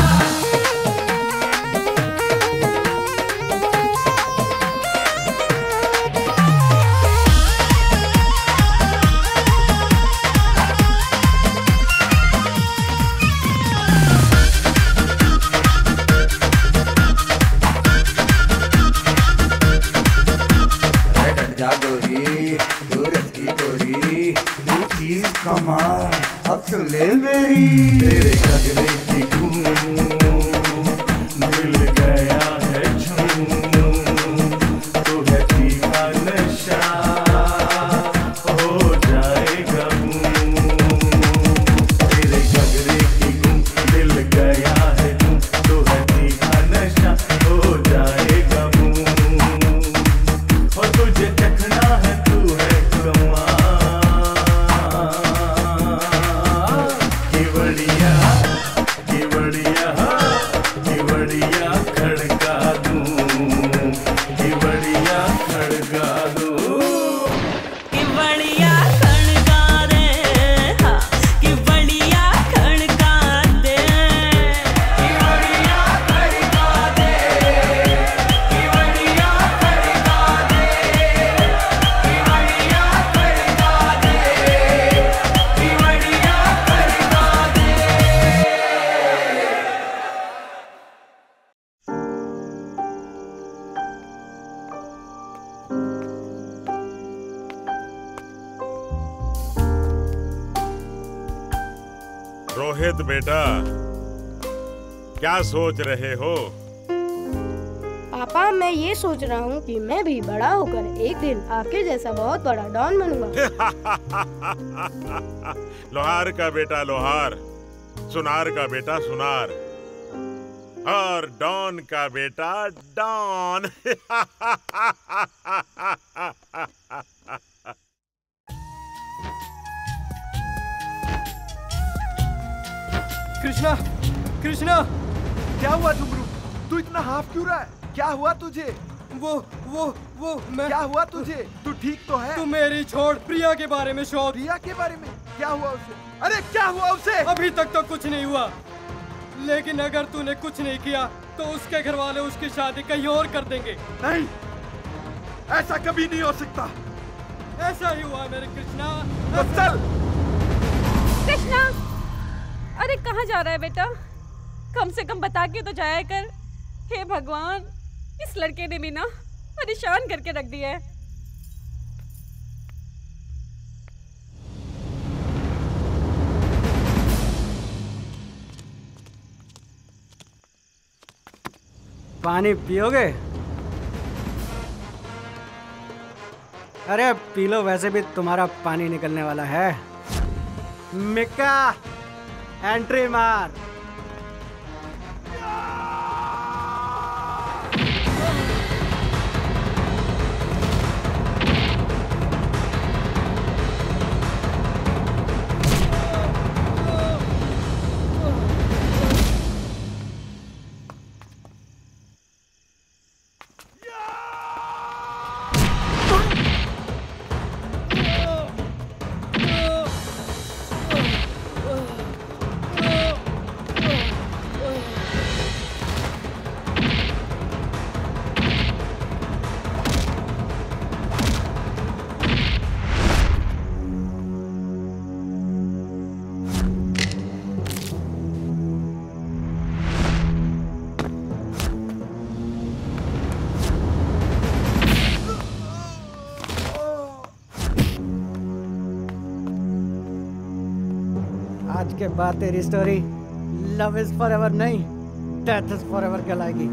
जा गोरी तू रखी गोरी, तू चीज कमाल अब तो ले मेरी। तेरे गगरे की धूम मिल गया है झूम, तू है तीखा नशा हो जाएगा बूम। तेरे गगरे की धूम मिल गया है झूम, तू है तीखा नशा हो जाएगा बूम। और तुझे चखना है तू है कमाल। कि बढ़िया, कि बढ़िया, कि बढ़िया खड़का दूं, कि बढ़िया खड़का दूं। कि बढ़िया खड़का दे, हाँ, कि बढ़िया खड़का दे। कि बढ़िया खड़का दे, कि बढ़िया खड़का दे, कि बढ़िया खड़का दे, कि बढ़िया खड़का दे। रोहित बेटा, क्या सोच रहे हो? पापा मैं ये सोच रहा हूँ कि मैं भी बड़ा होकर एक दिन आपके जैसा बहुत बड़ा डॉन बनूंगा। लोहार का बेटा लोहार, सुनार का बेटा सुनार, और डॉन का बेटा डॉन। कृष्णा, कृष्णा, क्या हुआ झुमरू? तू इतना हाफ क्यों रहा है? क्या हुआ तुझे? वो वो वो मैं क्या हुआ तुझे? तू ठीक तो है? तू मेरी छोड़, प्रिया के बारे में शोध। प्रिया के बारे में क्या हुआ उसे? अरे क्या हुआ उसे? अभी तक तो कुछ नहीं हुआ, लेकिन अगर तूने कुछ नहीं किया तो उसके घर वाले उसकी शादी कहीं और कर देंगे। नहीं, ऐसा कभी नहीं हो सकता। ऐसा ही हुआ मेरे कृष्णा। तो चल। कृष्णा, अरे कहाँ जा रहा है बेटा? कम से कम बता के तो जाया कर। हे भगवान, इस लड़के ने भी ना परेशान करके रख दिया है। पानी पियोगे? अरे पी लो, वैसे भी तुम्हारा पानी निकलने वाला है। मिक्का, एंट्री मार। आज के बाद तेरी story love is forever नहीं, डेथ इज फॉर एवर कहलाएगी।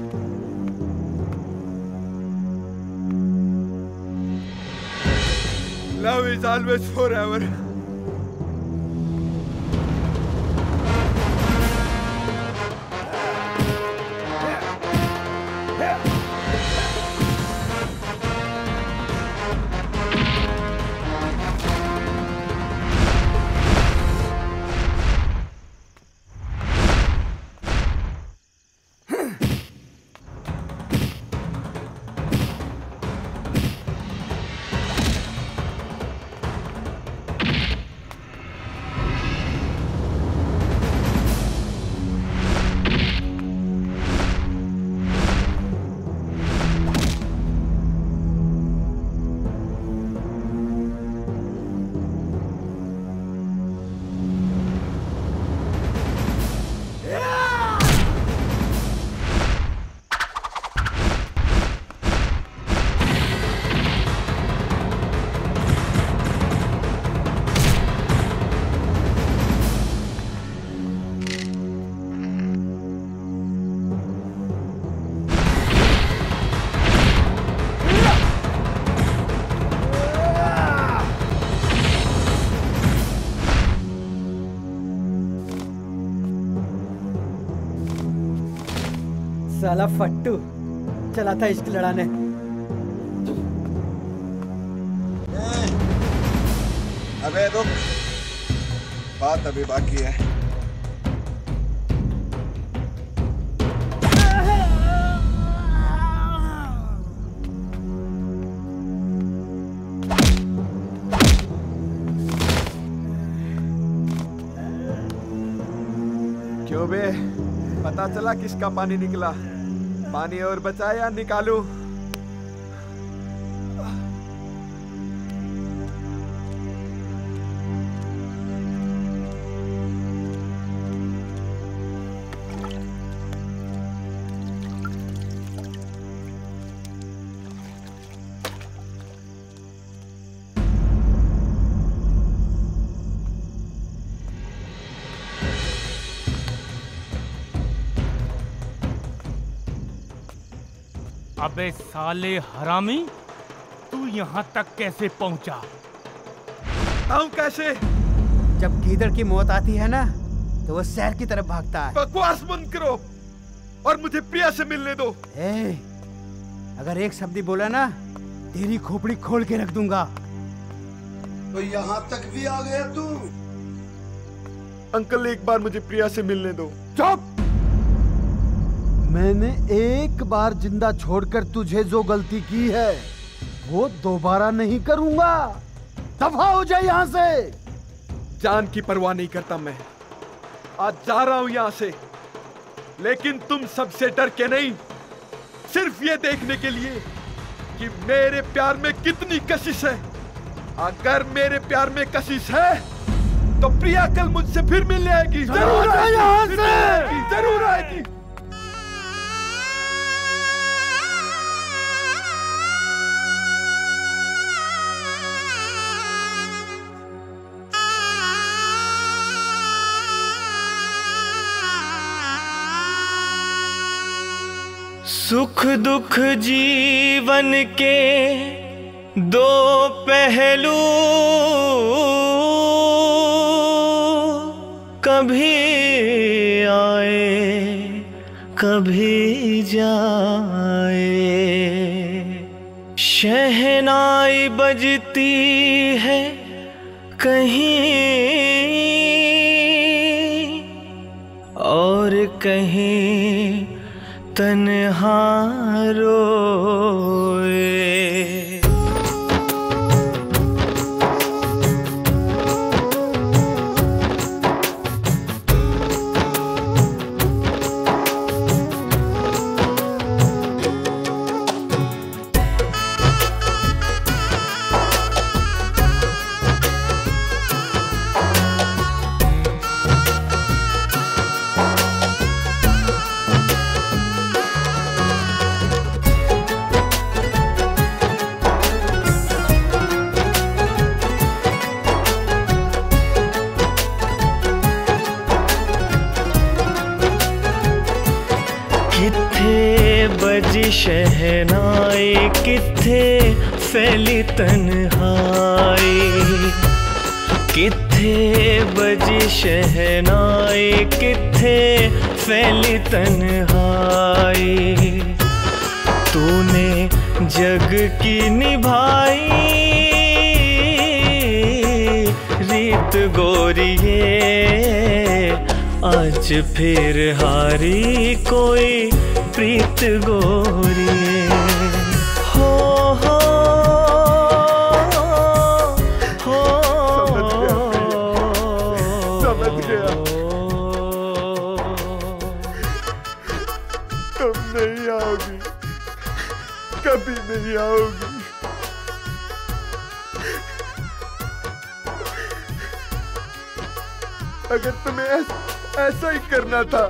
Love is always forever. साला फट्टू चला था इश्क लड़ाने। अबे रुक, बात अभी बाकी है। क्यों बे, पता चला किसका पानी निकला? पानी और बचा या निकालूं? अबे साले हरामी, तू यहाँ तक कैसे पहुँचा? आऊं कैसे? जब गीदड़ की मौत आती है ना, तो वो शहर की तरफ भागता है। बकवास बंद करो और मुझे प्रिया से मिलने दो। ए, अगर एक शब्द बोला ना, तेरी खोपड़ी खोल के रख दूंगा। तो यहाँ तक भी आ गया तू? अंकल एक बार मुझे प्रिया से मिलने दो। चुप! मैंने एक बार जिंदा छोड़कर तुझे जो गलती की है वो दोबारा नहीं करूंगा। दफा हो जाए यहाँ से। जान की परवाह नहीं करता मैं। आज जा रहा हूं यहाँ से, लेकिन तुम सबसे डर के नहीं, सिर्फ ये देखने के लिए कि मेरे प्यार में कितनी कशिश है। अगर मेरे प्यार में कशिश है तो प्रिया कल मुझसे फिर मिलने आएगी। जरूर आएगी, यहाँ से जरूर आएगी। सुख दुख जीवन के दो पहलू, कभी आए कभी जाए। शहनाई बजती है कहीं और कहीं तन्हा रोए। शहनाई किथे फैली तन्हाई, किथे बजी शहनाई किथे फैली तन्हाई। तूने जग की निभाई रीत गोरिये, आज फिर हारी कोई प्रीत गोरिये। हो हो हो समझ गया, तुम नहीं आओगी, कभी नहीं आओगी। अगर तुम्हें ऐसा, ऐसा ही करना था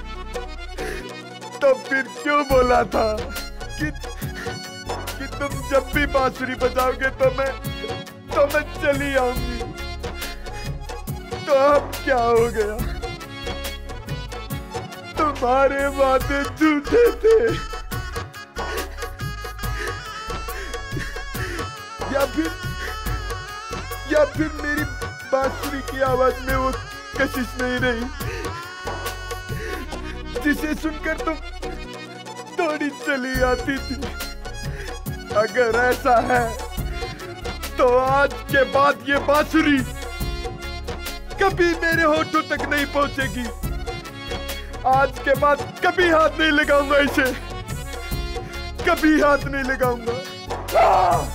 तो फिर क्यों बोला था कि कि तुम जब भी बांसुरी बजाओगे तो मैं तो मैं चली आऊंगी। तो अब क्या हो गया? तुम्हारे वादे झूठे थे, या फिर या फिर मेरी बांसुरी की आवाज में वो कशिश नहीं रही जिसे सुनकर तुम थोड़ी चली आती थी। अगर ऐसा है तो आज के बाद ये बांसुरी कभी मेरे होठों तक नहीं पहुंचेगी। आज के बाद कभी हाथ नहीं लगाऊंगा इसे, कभी हाथ नहीं लगाऊंगा।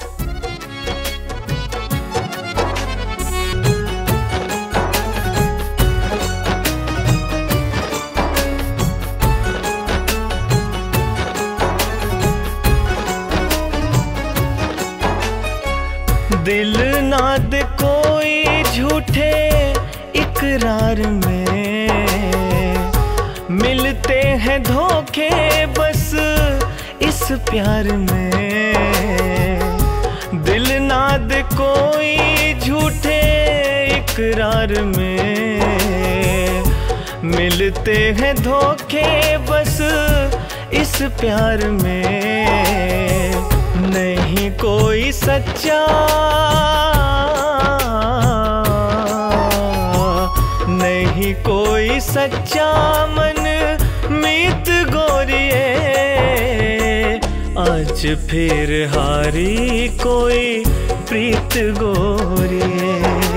दिल ना दे कोई झूठे इकरार में, मिलते हैं धोखे बस इस प्यार में। दिल ना दे कोई झूठे इकरार में, मिलते हैं धोखे बस इस प्यार में। नहीं कोई सच्चा नहीं कोई सच्चा मन मीत गोरिये, आज फिर हारी कोई प्रीत गोरिये।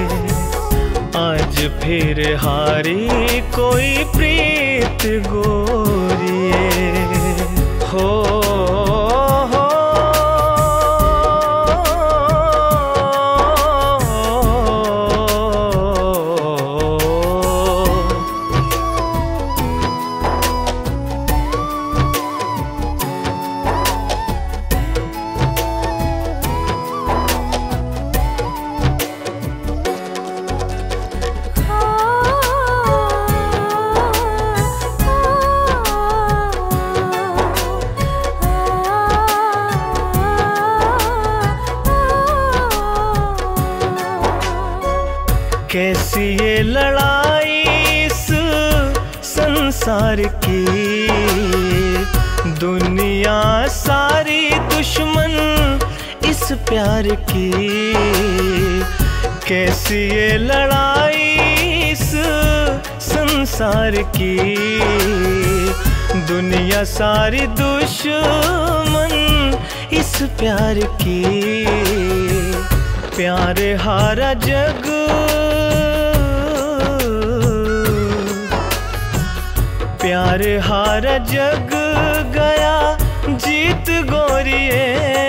आज फिर हारी कोई प्रीत गोरिये। हो कैसी ये लड़ाई इस संसार की, दुनिया सारी दुश्मन इस प्यार की, कैसी ये लड़ाई इस संसार की। दुनिया सारी दुश्मन इस प्यार की, प्यार हारा जग प्यार हारा जग गया जीत गोरिए।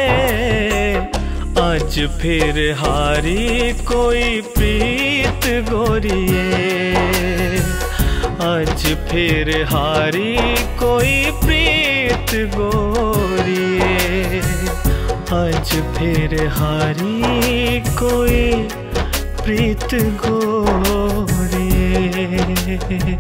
आज फिर हारी कोई प्रीत गोरिए, आज फिर हारी कोई प्रीत गोरिए, आज फिर हारी कोई प्रीत गोरिए।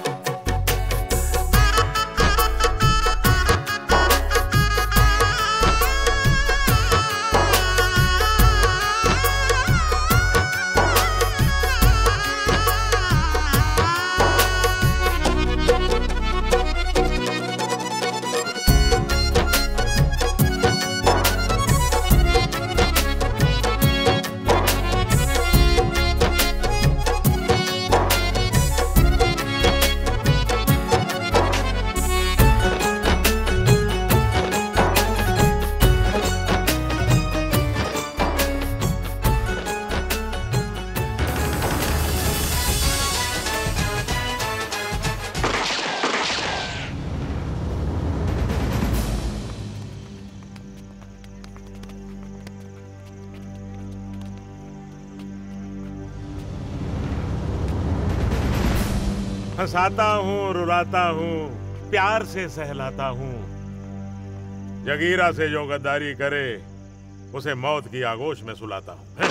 हंसाता हूँ, रुलाता हूँ, प्यार से सहलाता हूँ। जगीरा से जो गद्दारी करे उसे मौत की आगोश में सुलाता हूँ।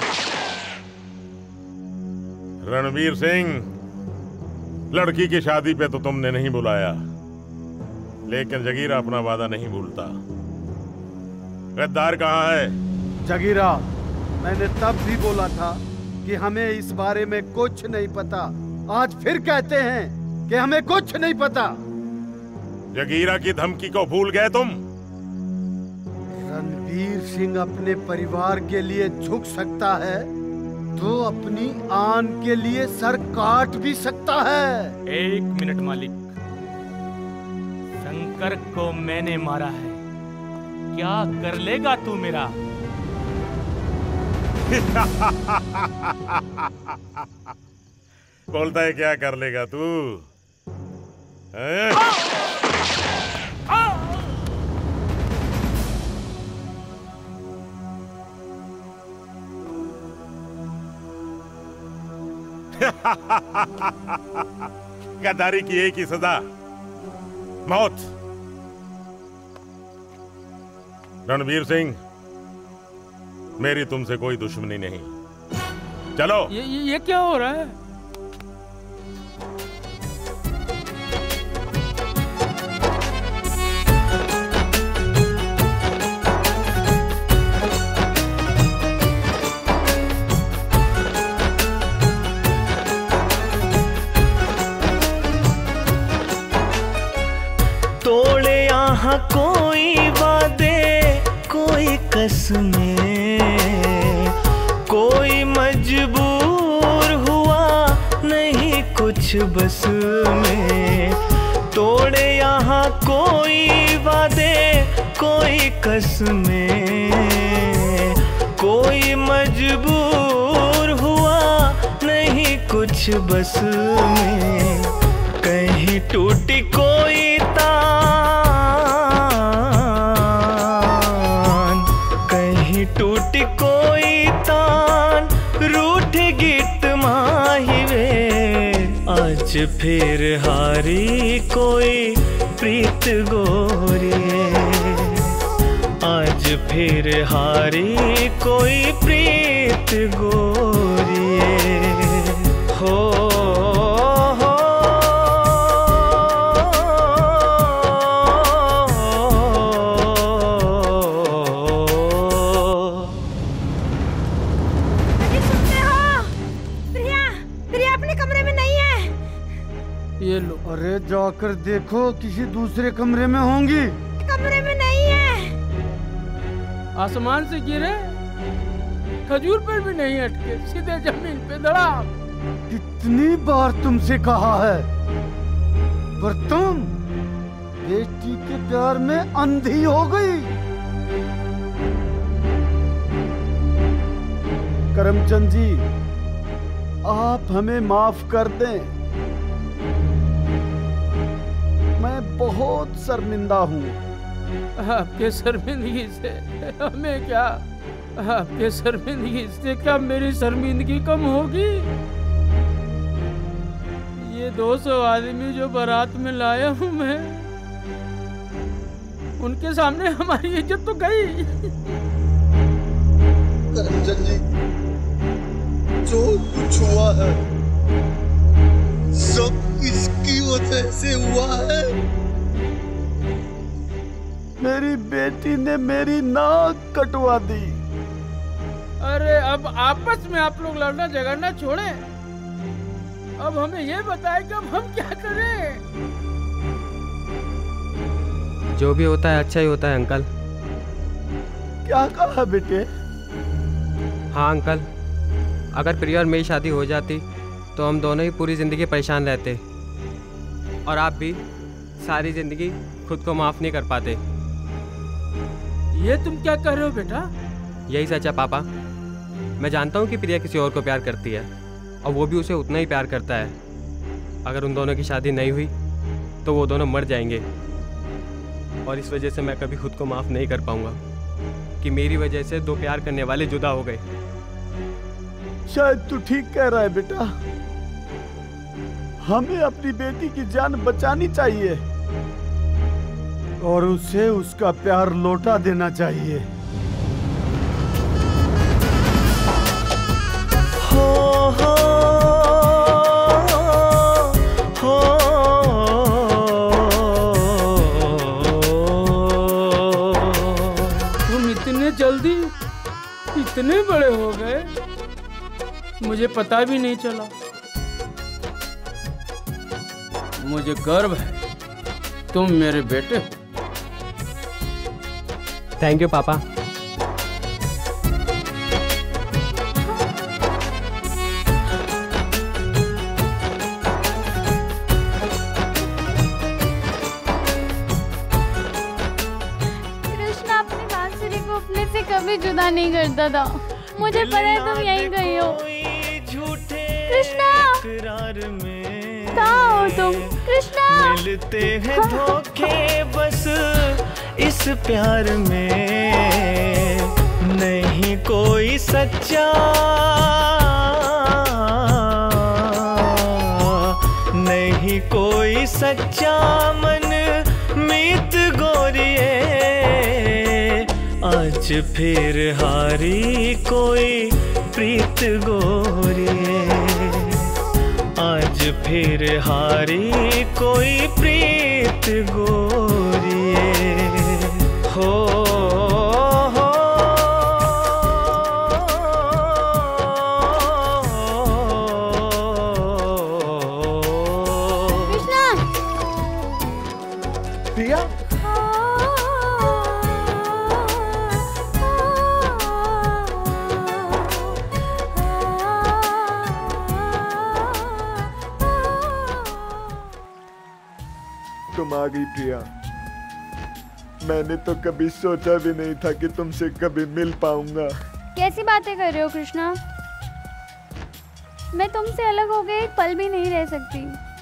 रणवीर सिंह, लड़की की शादी पे तो तुमने नहीं बुलाया, लेकिन जगीरा अपना वादा नहीं भूलता। गद्दार कहाँ है? जगीरा, मैंने तब भी बोला था कि हमें इस बारे में कुछ नहीं पता। आज फिर कहते हैं कि हमें कुछ नहीं पता। जगीरा की धमकी को भूल गए तुम? रणवीर सिंह अपने परिवार के लिए झुक सकता है तो अपनी आन के लिए सर काट भी सकता है। एक मिनट मालिक, शंकर को मैंने मारा है, क्या कर लेगा तू मेरा? बोलता है क्या कर लेगा तू? हैं? गद्दारी की एक ही सजा, मौत। रणवीर सिंह, मेरी तुमसे कोई दुश्मनी नहीं। चलो। ये ये, ये क्या हो रहा है? तोड़े यहाँ कोई वादे, कोई कसमें, कोई मजबूर हुआ नहीं कुछ बस में। तोड़े यहाँ कोई वादे, कोई कसमें, कोई मजबूर हुआ नहीं कुछ बस में। कहीं टूटी कोई टूटी कोई तान, रूठ गिट माही वे। आज फिर हारी कोई प्रीत गोरिए, आज फिर हारी कोई प्रीत गोरिए। हो अरे जाकर देखो, किसी दूसरे कमरे में होंगी। कमरे में नहीं है। आसमान से गिरे, खजूर पर भी नहीं अटके, सीधे जमीन पे धड़ाम। कितनी बार तुमसे कहा है, पर तुम बेटी के प्यार में अंधी हो गई। करमचंद जी, आप हमें माफ कर दें। मैं बहुत शर्मिंदा हूँ। आपके शर्मिंदगी से हमें क्या, आपके शर्मिंदगी से क्या मेरी शर्मिंदगी कम होगी? ये दो सौ आदमी जो बारात में लाया हूँ मैं, उनके सामने हमारी इज्जत तो गई। करमचंद जी, जो कुछ हुआ है सब इसकी वजह से हुआ है। मेरी बेटी ने मेरी नाक कटवा दी। अरे अब आपस में आप लोग लड़ना झगड़ना छोड़े, अब हमें ये बताएं कि अब हम क्या करें। जो भी होता है अच्छा ही होता है अंकल। क्या कहा बेटे? हाँ अंकल, अगर प्रिया और मेरी शादी हो जाती तो हम दोनों ही पूरी ज़िंदगी परेशान रहते, और आप भी सारी ज़िंदगी खुद को माफ़ नहीं कर पाते। ये तुम क्या कर रहे हो बेटा? यही सच है पापा। मैं जानता हूँ कि प्रिया किसी और को प्यार करती है, और वो भी उसे उतना ही प्यार करता है। अगर उन दोनों की शादी नहीं हुई तो वो दोनों मर जाएंगे, और इस वजह से मैं कभी खुद को माफ़ नहीं कर पाऊँगा कि मेरी वजह से दो प्यार करने वाले जुदा हो गए। शायद तू ठीक कह रहा है बेटा। हमें अपनी बेटी की जान बचानी चाहिए और उसे उसका प्यार लौटा देना चाहिए। हो हो हो तुम इतने जल्दी इतने बड़े हो गए, मुझे पता भी नहीं चला। मुझे गर्व है तुम मेरे बेटे हो। थैंक यू पापा। कृष्णा अपनी बांसुरी को अपने से कभी जुदा नहीं करता था। मुझे पता है तुम यहीं गई हो। कृष्णा, कहाँ हो तुम? कृष्णा, मिलते हैं धोखे बस इस प्यार में, नहीं कोई सच्चा, नहीं कोई सच्चा मन मीत गोरिए। आज फिर हारी कोई प्रीत गोरिए, आज फिर हारी कोई प्रीत गोरिए। हो हो कृष्णा, प्रिया, तुम आ गई प्रिया। मैंने तो कभी सोचा भी नहीं था कि तुमसे कभी मिल पाऊंगा। कैसी बातें कर रहे हो कृष्णा? मैं तुमसे अलग हो गए एक पल भी नहीं रह सकती,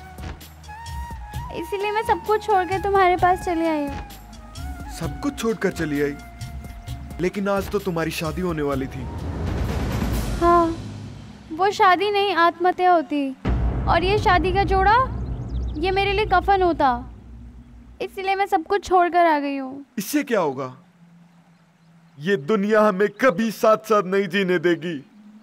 इसीलिए मैं सब कुछ छोड़ के तुम्हारे पास चली आई हूँ। सब कुछ छोड़कर चली आई? लेकिन आज तो तुम्हारी शादी होने वाली थी। हाँ, वो शादी नहीं आत्महत्या होती, और ये शादी का जोड़ा ये मेरे लिए कफन होता, इसलिए मैं सब कुछ छोड़कर आ गई हूँ। इससे क्या होगा? ये दुनिया हमें कभी साथ साथ नहीं जीने देगी।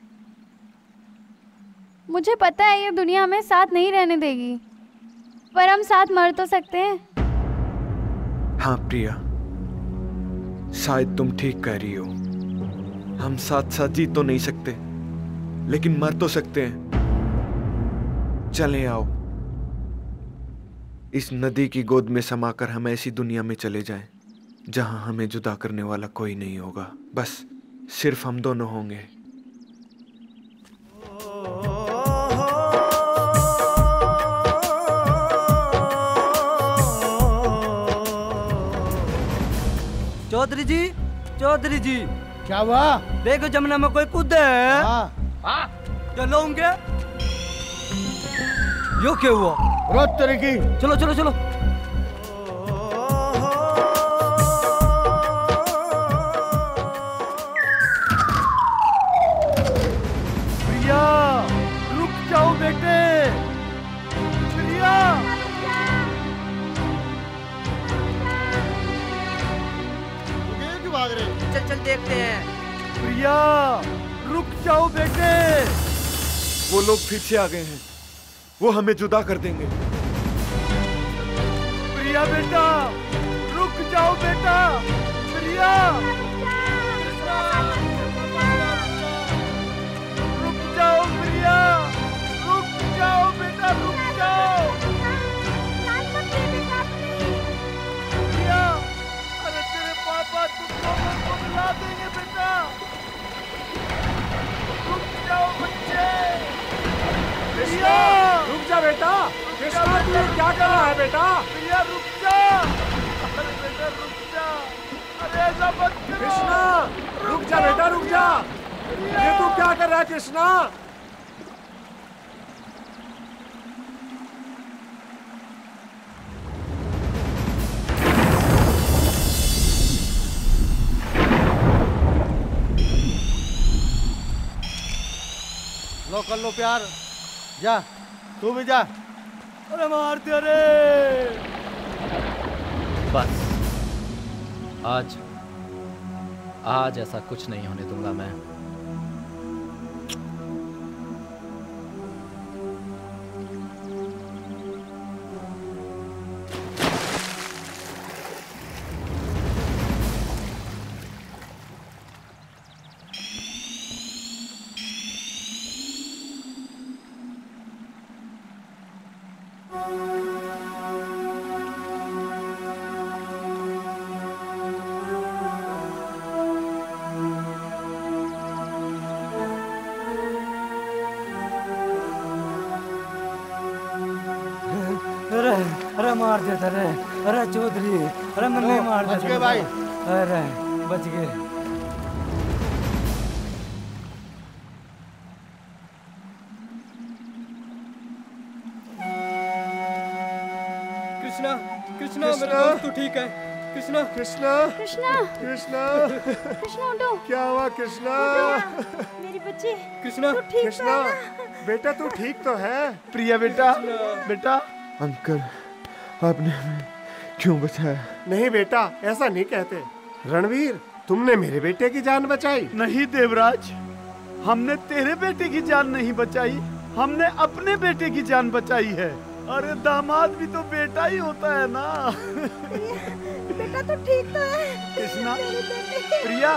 मुझे पता है ये दुनिया हमें साथ नहीं रहने देगी, पर हम साथ मर तो सकते हैं। हाँ प्रिया, शायद तुम ठीक कह रही हो। हम साथ साथ जी तो नहीं सकते, लेकिन मर तो सकते हैं। चले आओ, इस नदी की गोद में समाकर हम ऐसी दुनिया में चले जाएं जहां हमें जुदा करने वाला कोई नहीं होगा, बस सिर्फ हम दोनों होंगे। चौधरी जी, चौधरी जी, क्या हुआ? देखो जमुना में कोई कूद है। हाँ। चलो होंगे। यो क्या हुआ? रोज तेरे की। चलो चलो चलो। प्रिया, रुक जाओ बेटे। प्रिया। भाग रहे। चल चल देखते हैं। प्रिया, रुक जाओ बेटे। वो लोग फिर से आ गए हैं, वो हमें जुदा कर देंगे। प्रिया बेटा, रुक जाओ बेटा। प्रिया, रुक जाओ प्रिया, रुक जाओ बेटा, रुक जाओ। प्रिया, अरे तेरे पापा तुमको को मिला देंगे बेटा। रुक जाओ बच्चे। कृष्णा, रुक जा बेटा। कृष्णा, तू ये क्या कर रहा है बेटा? प्रिया रुक जा। अरे बेटा रुक जा। अरे ऐसा मत करो। कृष्णा, रुक जा बेटा, रुक जा। ये तू क्या कर रहा है कृष्णा? लो कर लो प्यार, जा तू भी जा। अरे मार दे रे। बस आज आज ऐसा कुछ नहीं होने दूंगा मैं। अरे मार देता रे। अरे चौधरी, अरे मन नहीं मार बच गए भाई। अरे बच गए। कृष्णा, कृष्णा, मेरा दोस्त तो ठीक है। कृष्णा, कृष्णा, कृष्णा, कृष्णा, कृष्णा उठो। क्या हुआ कृष्णा? मेरी बच्ची। कृष्णा, तू ठीक कृष्णा, तो है? बेटा तू ठीक तो है? प्रिया बेटा, बेटा। अंकल, आपने हमें क्यों बचाया? नहीं बेटा, ऐसा नहीं कहते। रणवीर, तुमने मेरे बेटे की जान बचाई। नहीं देवराज, हमने तेरे बेटे की जान नहीं बचाई, हमने अपने बेटे की जान बचाई है। अरे दामाद भी तो बेटा ही होता है ना। बेटा तो ठीक तो है? कृष्णा, प्रिया,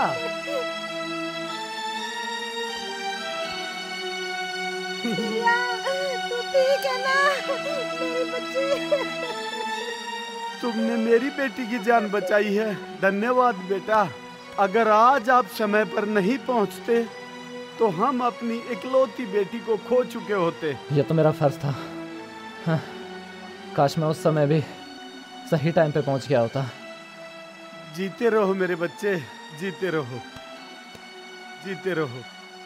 प्रिया, तू ठीक है ना? मेरी बच्ची। तुमने मेरी बेटी की जान बचाई है, धन्यवाद बेटा। अगर आज आप समय पर नहीं पहुंचते तो हम अपनी इकलौती बेटी को खो चुके होते। यह तो मेरा फर्ज था। हाँ, काश मैं उस समय भी सही टाइम पे पहुंच गया होता। जीते रहो मेरे बच्चे, जीते रहो, जीते रहो।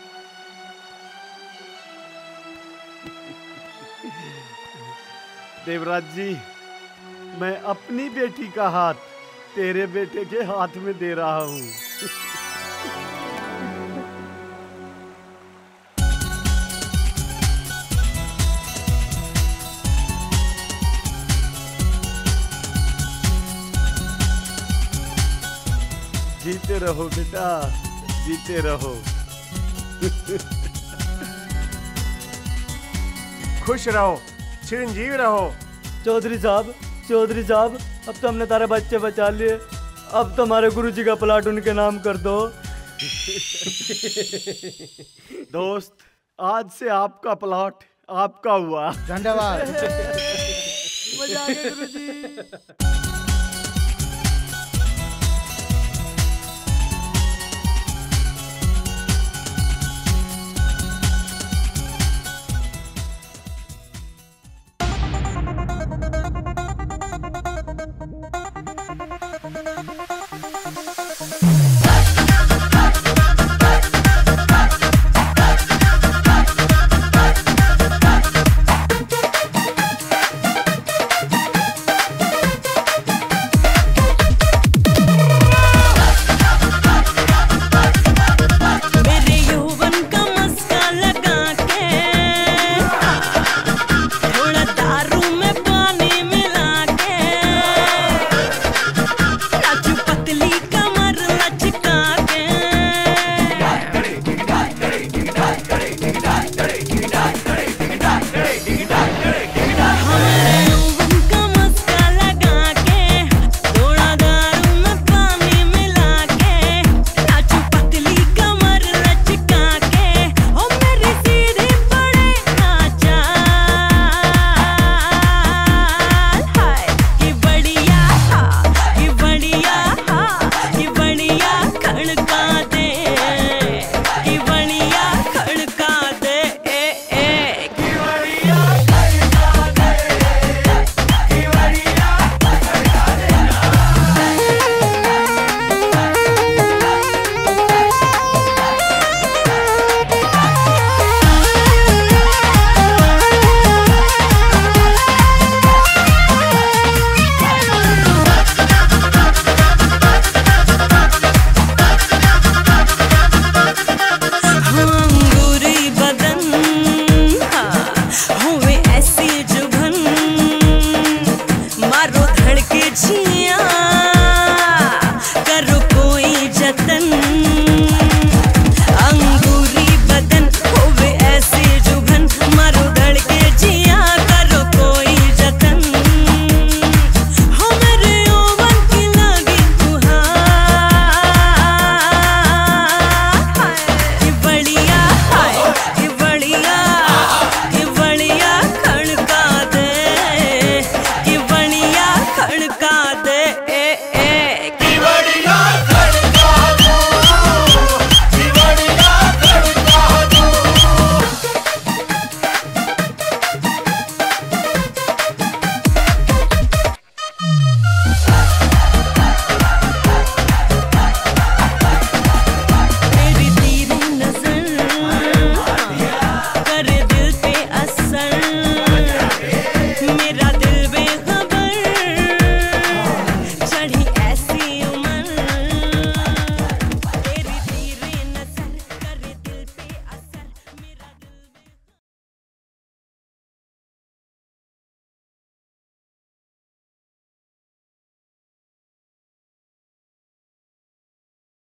देवराज जी, मैं अपनी बेटी का हाथ तेरे बेटे के हाथ में दे रहा हूँ। जीते रहो बेटा, जीते रहो। खुश रहो, चिरंजीव रहो। चौधरी साहब, चौधरी साहब, अब तो हमने तारे बच्चे बचा लिए। अब तो हमारे गुरुजी का प्लाट उनके नाम कर दो। दोस्त, आज से आपका प्लॉट आपका हुआ। धन्यवाद। मजा आ गया गुरुजी।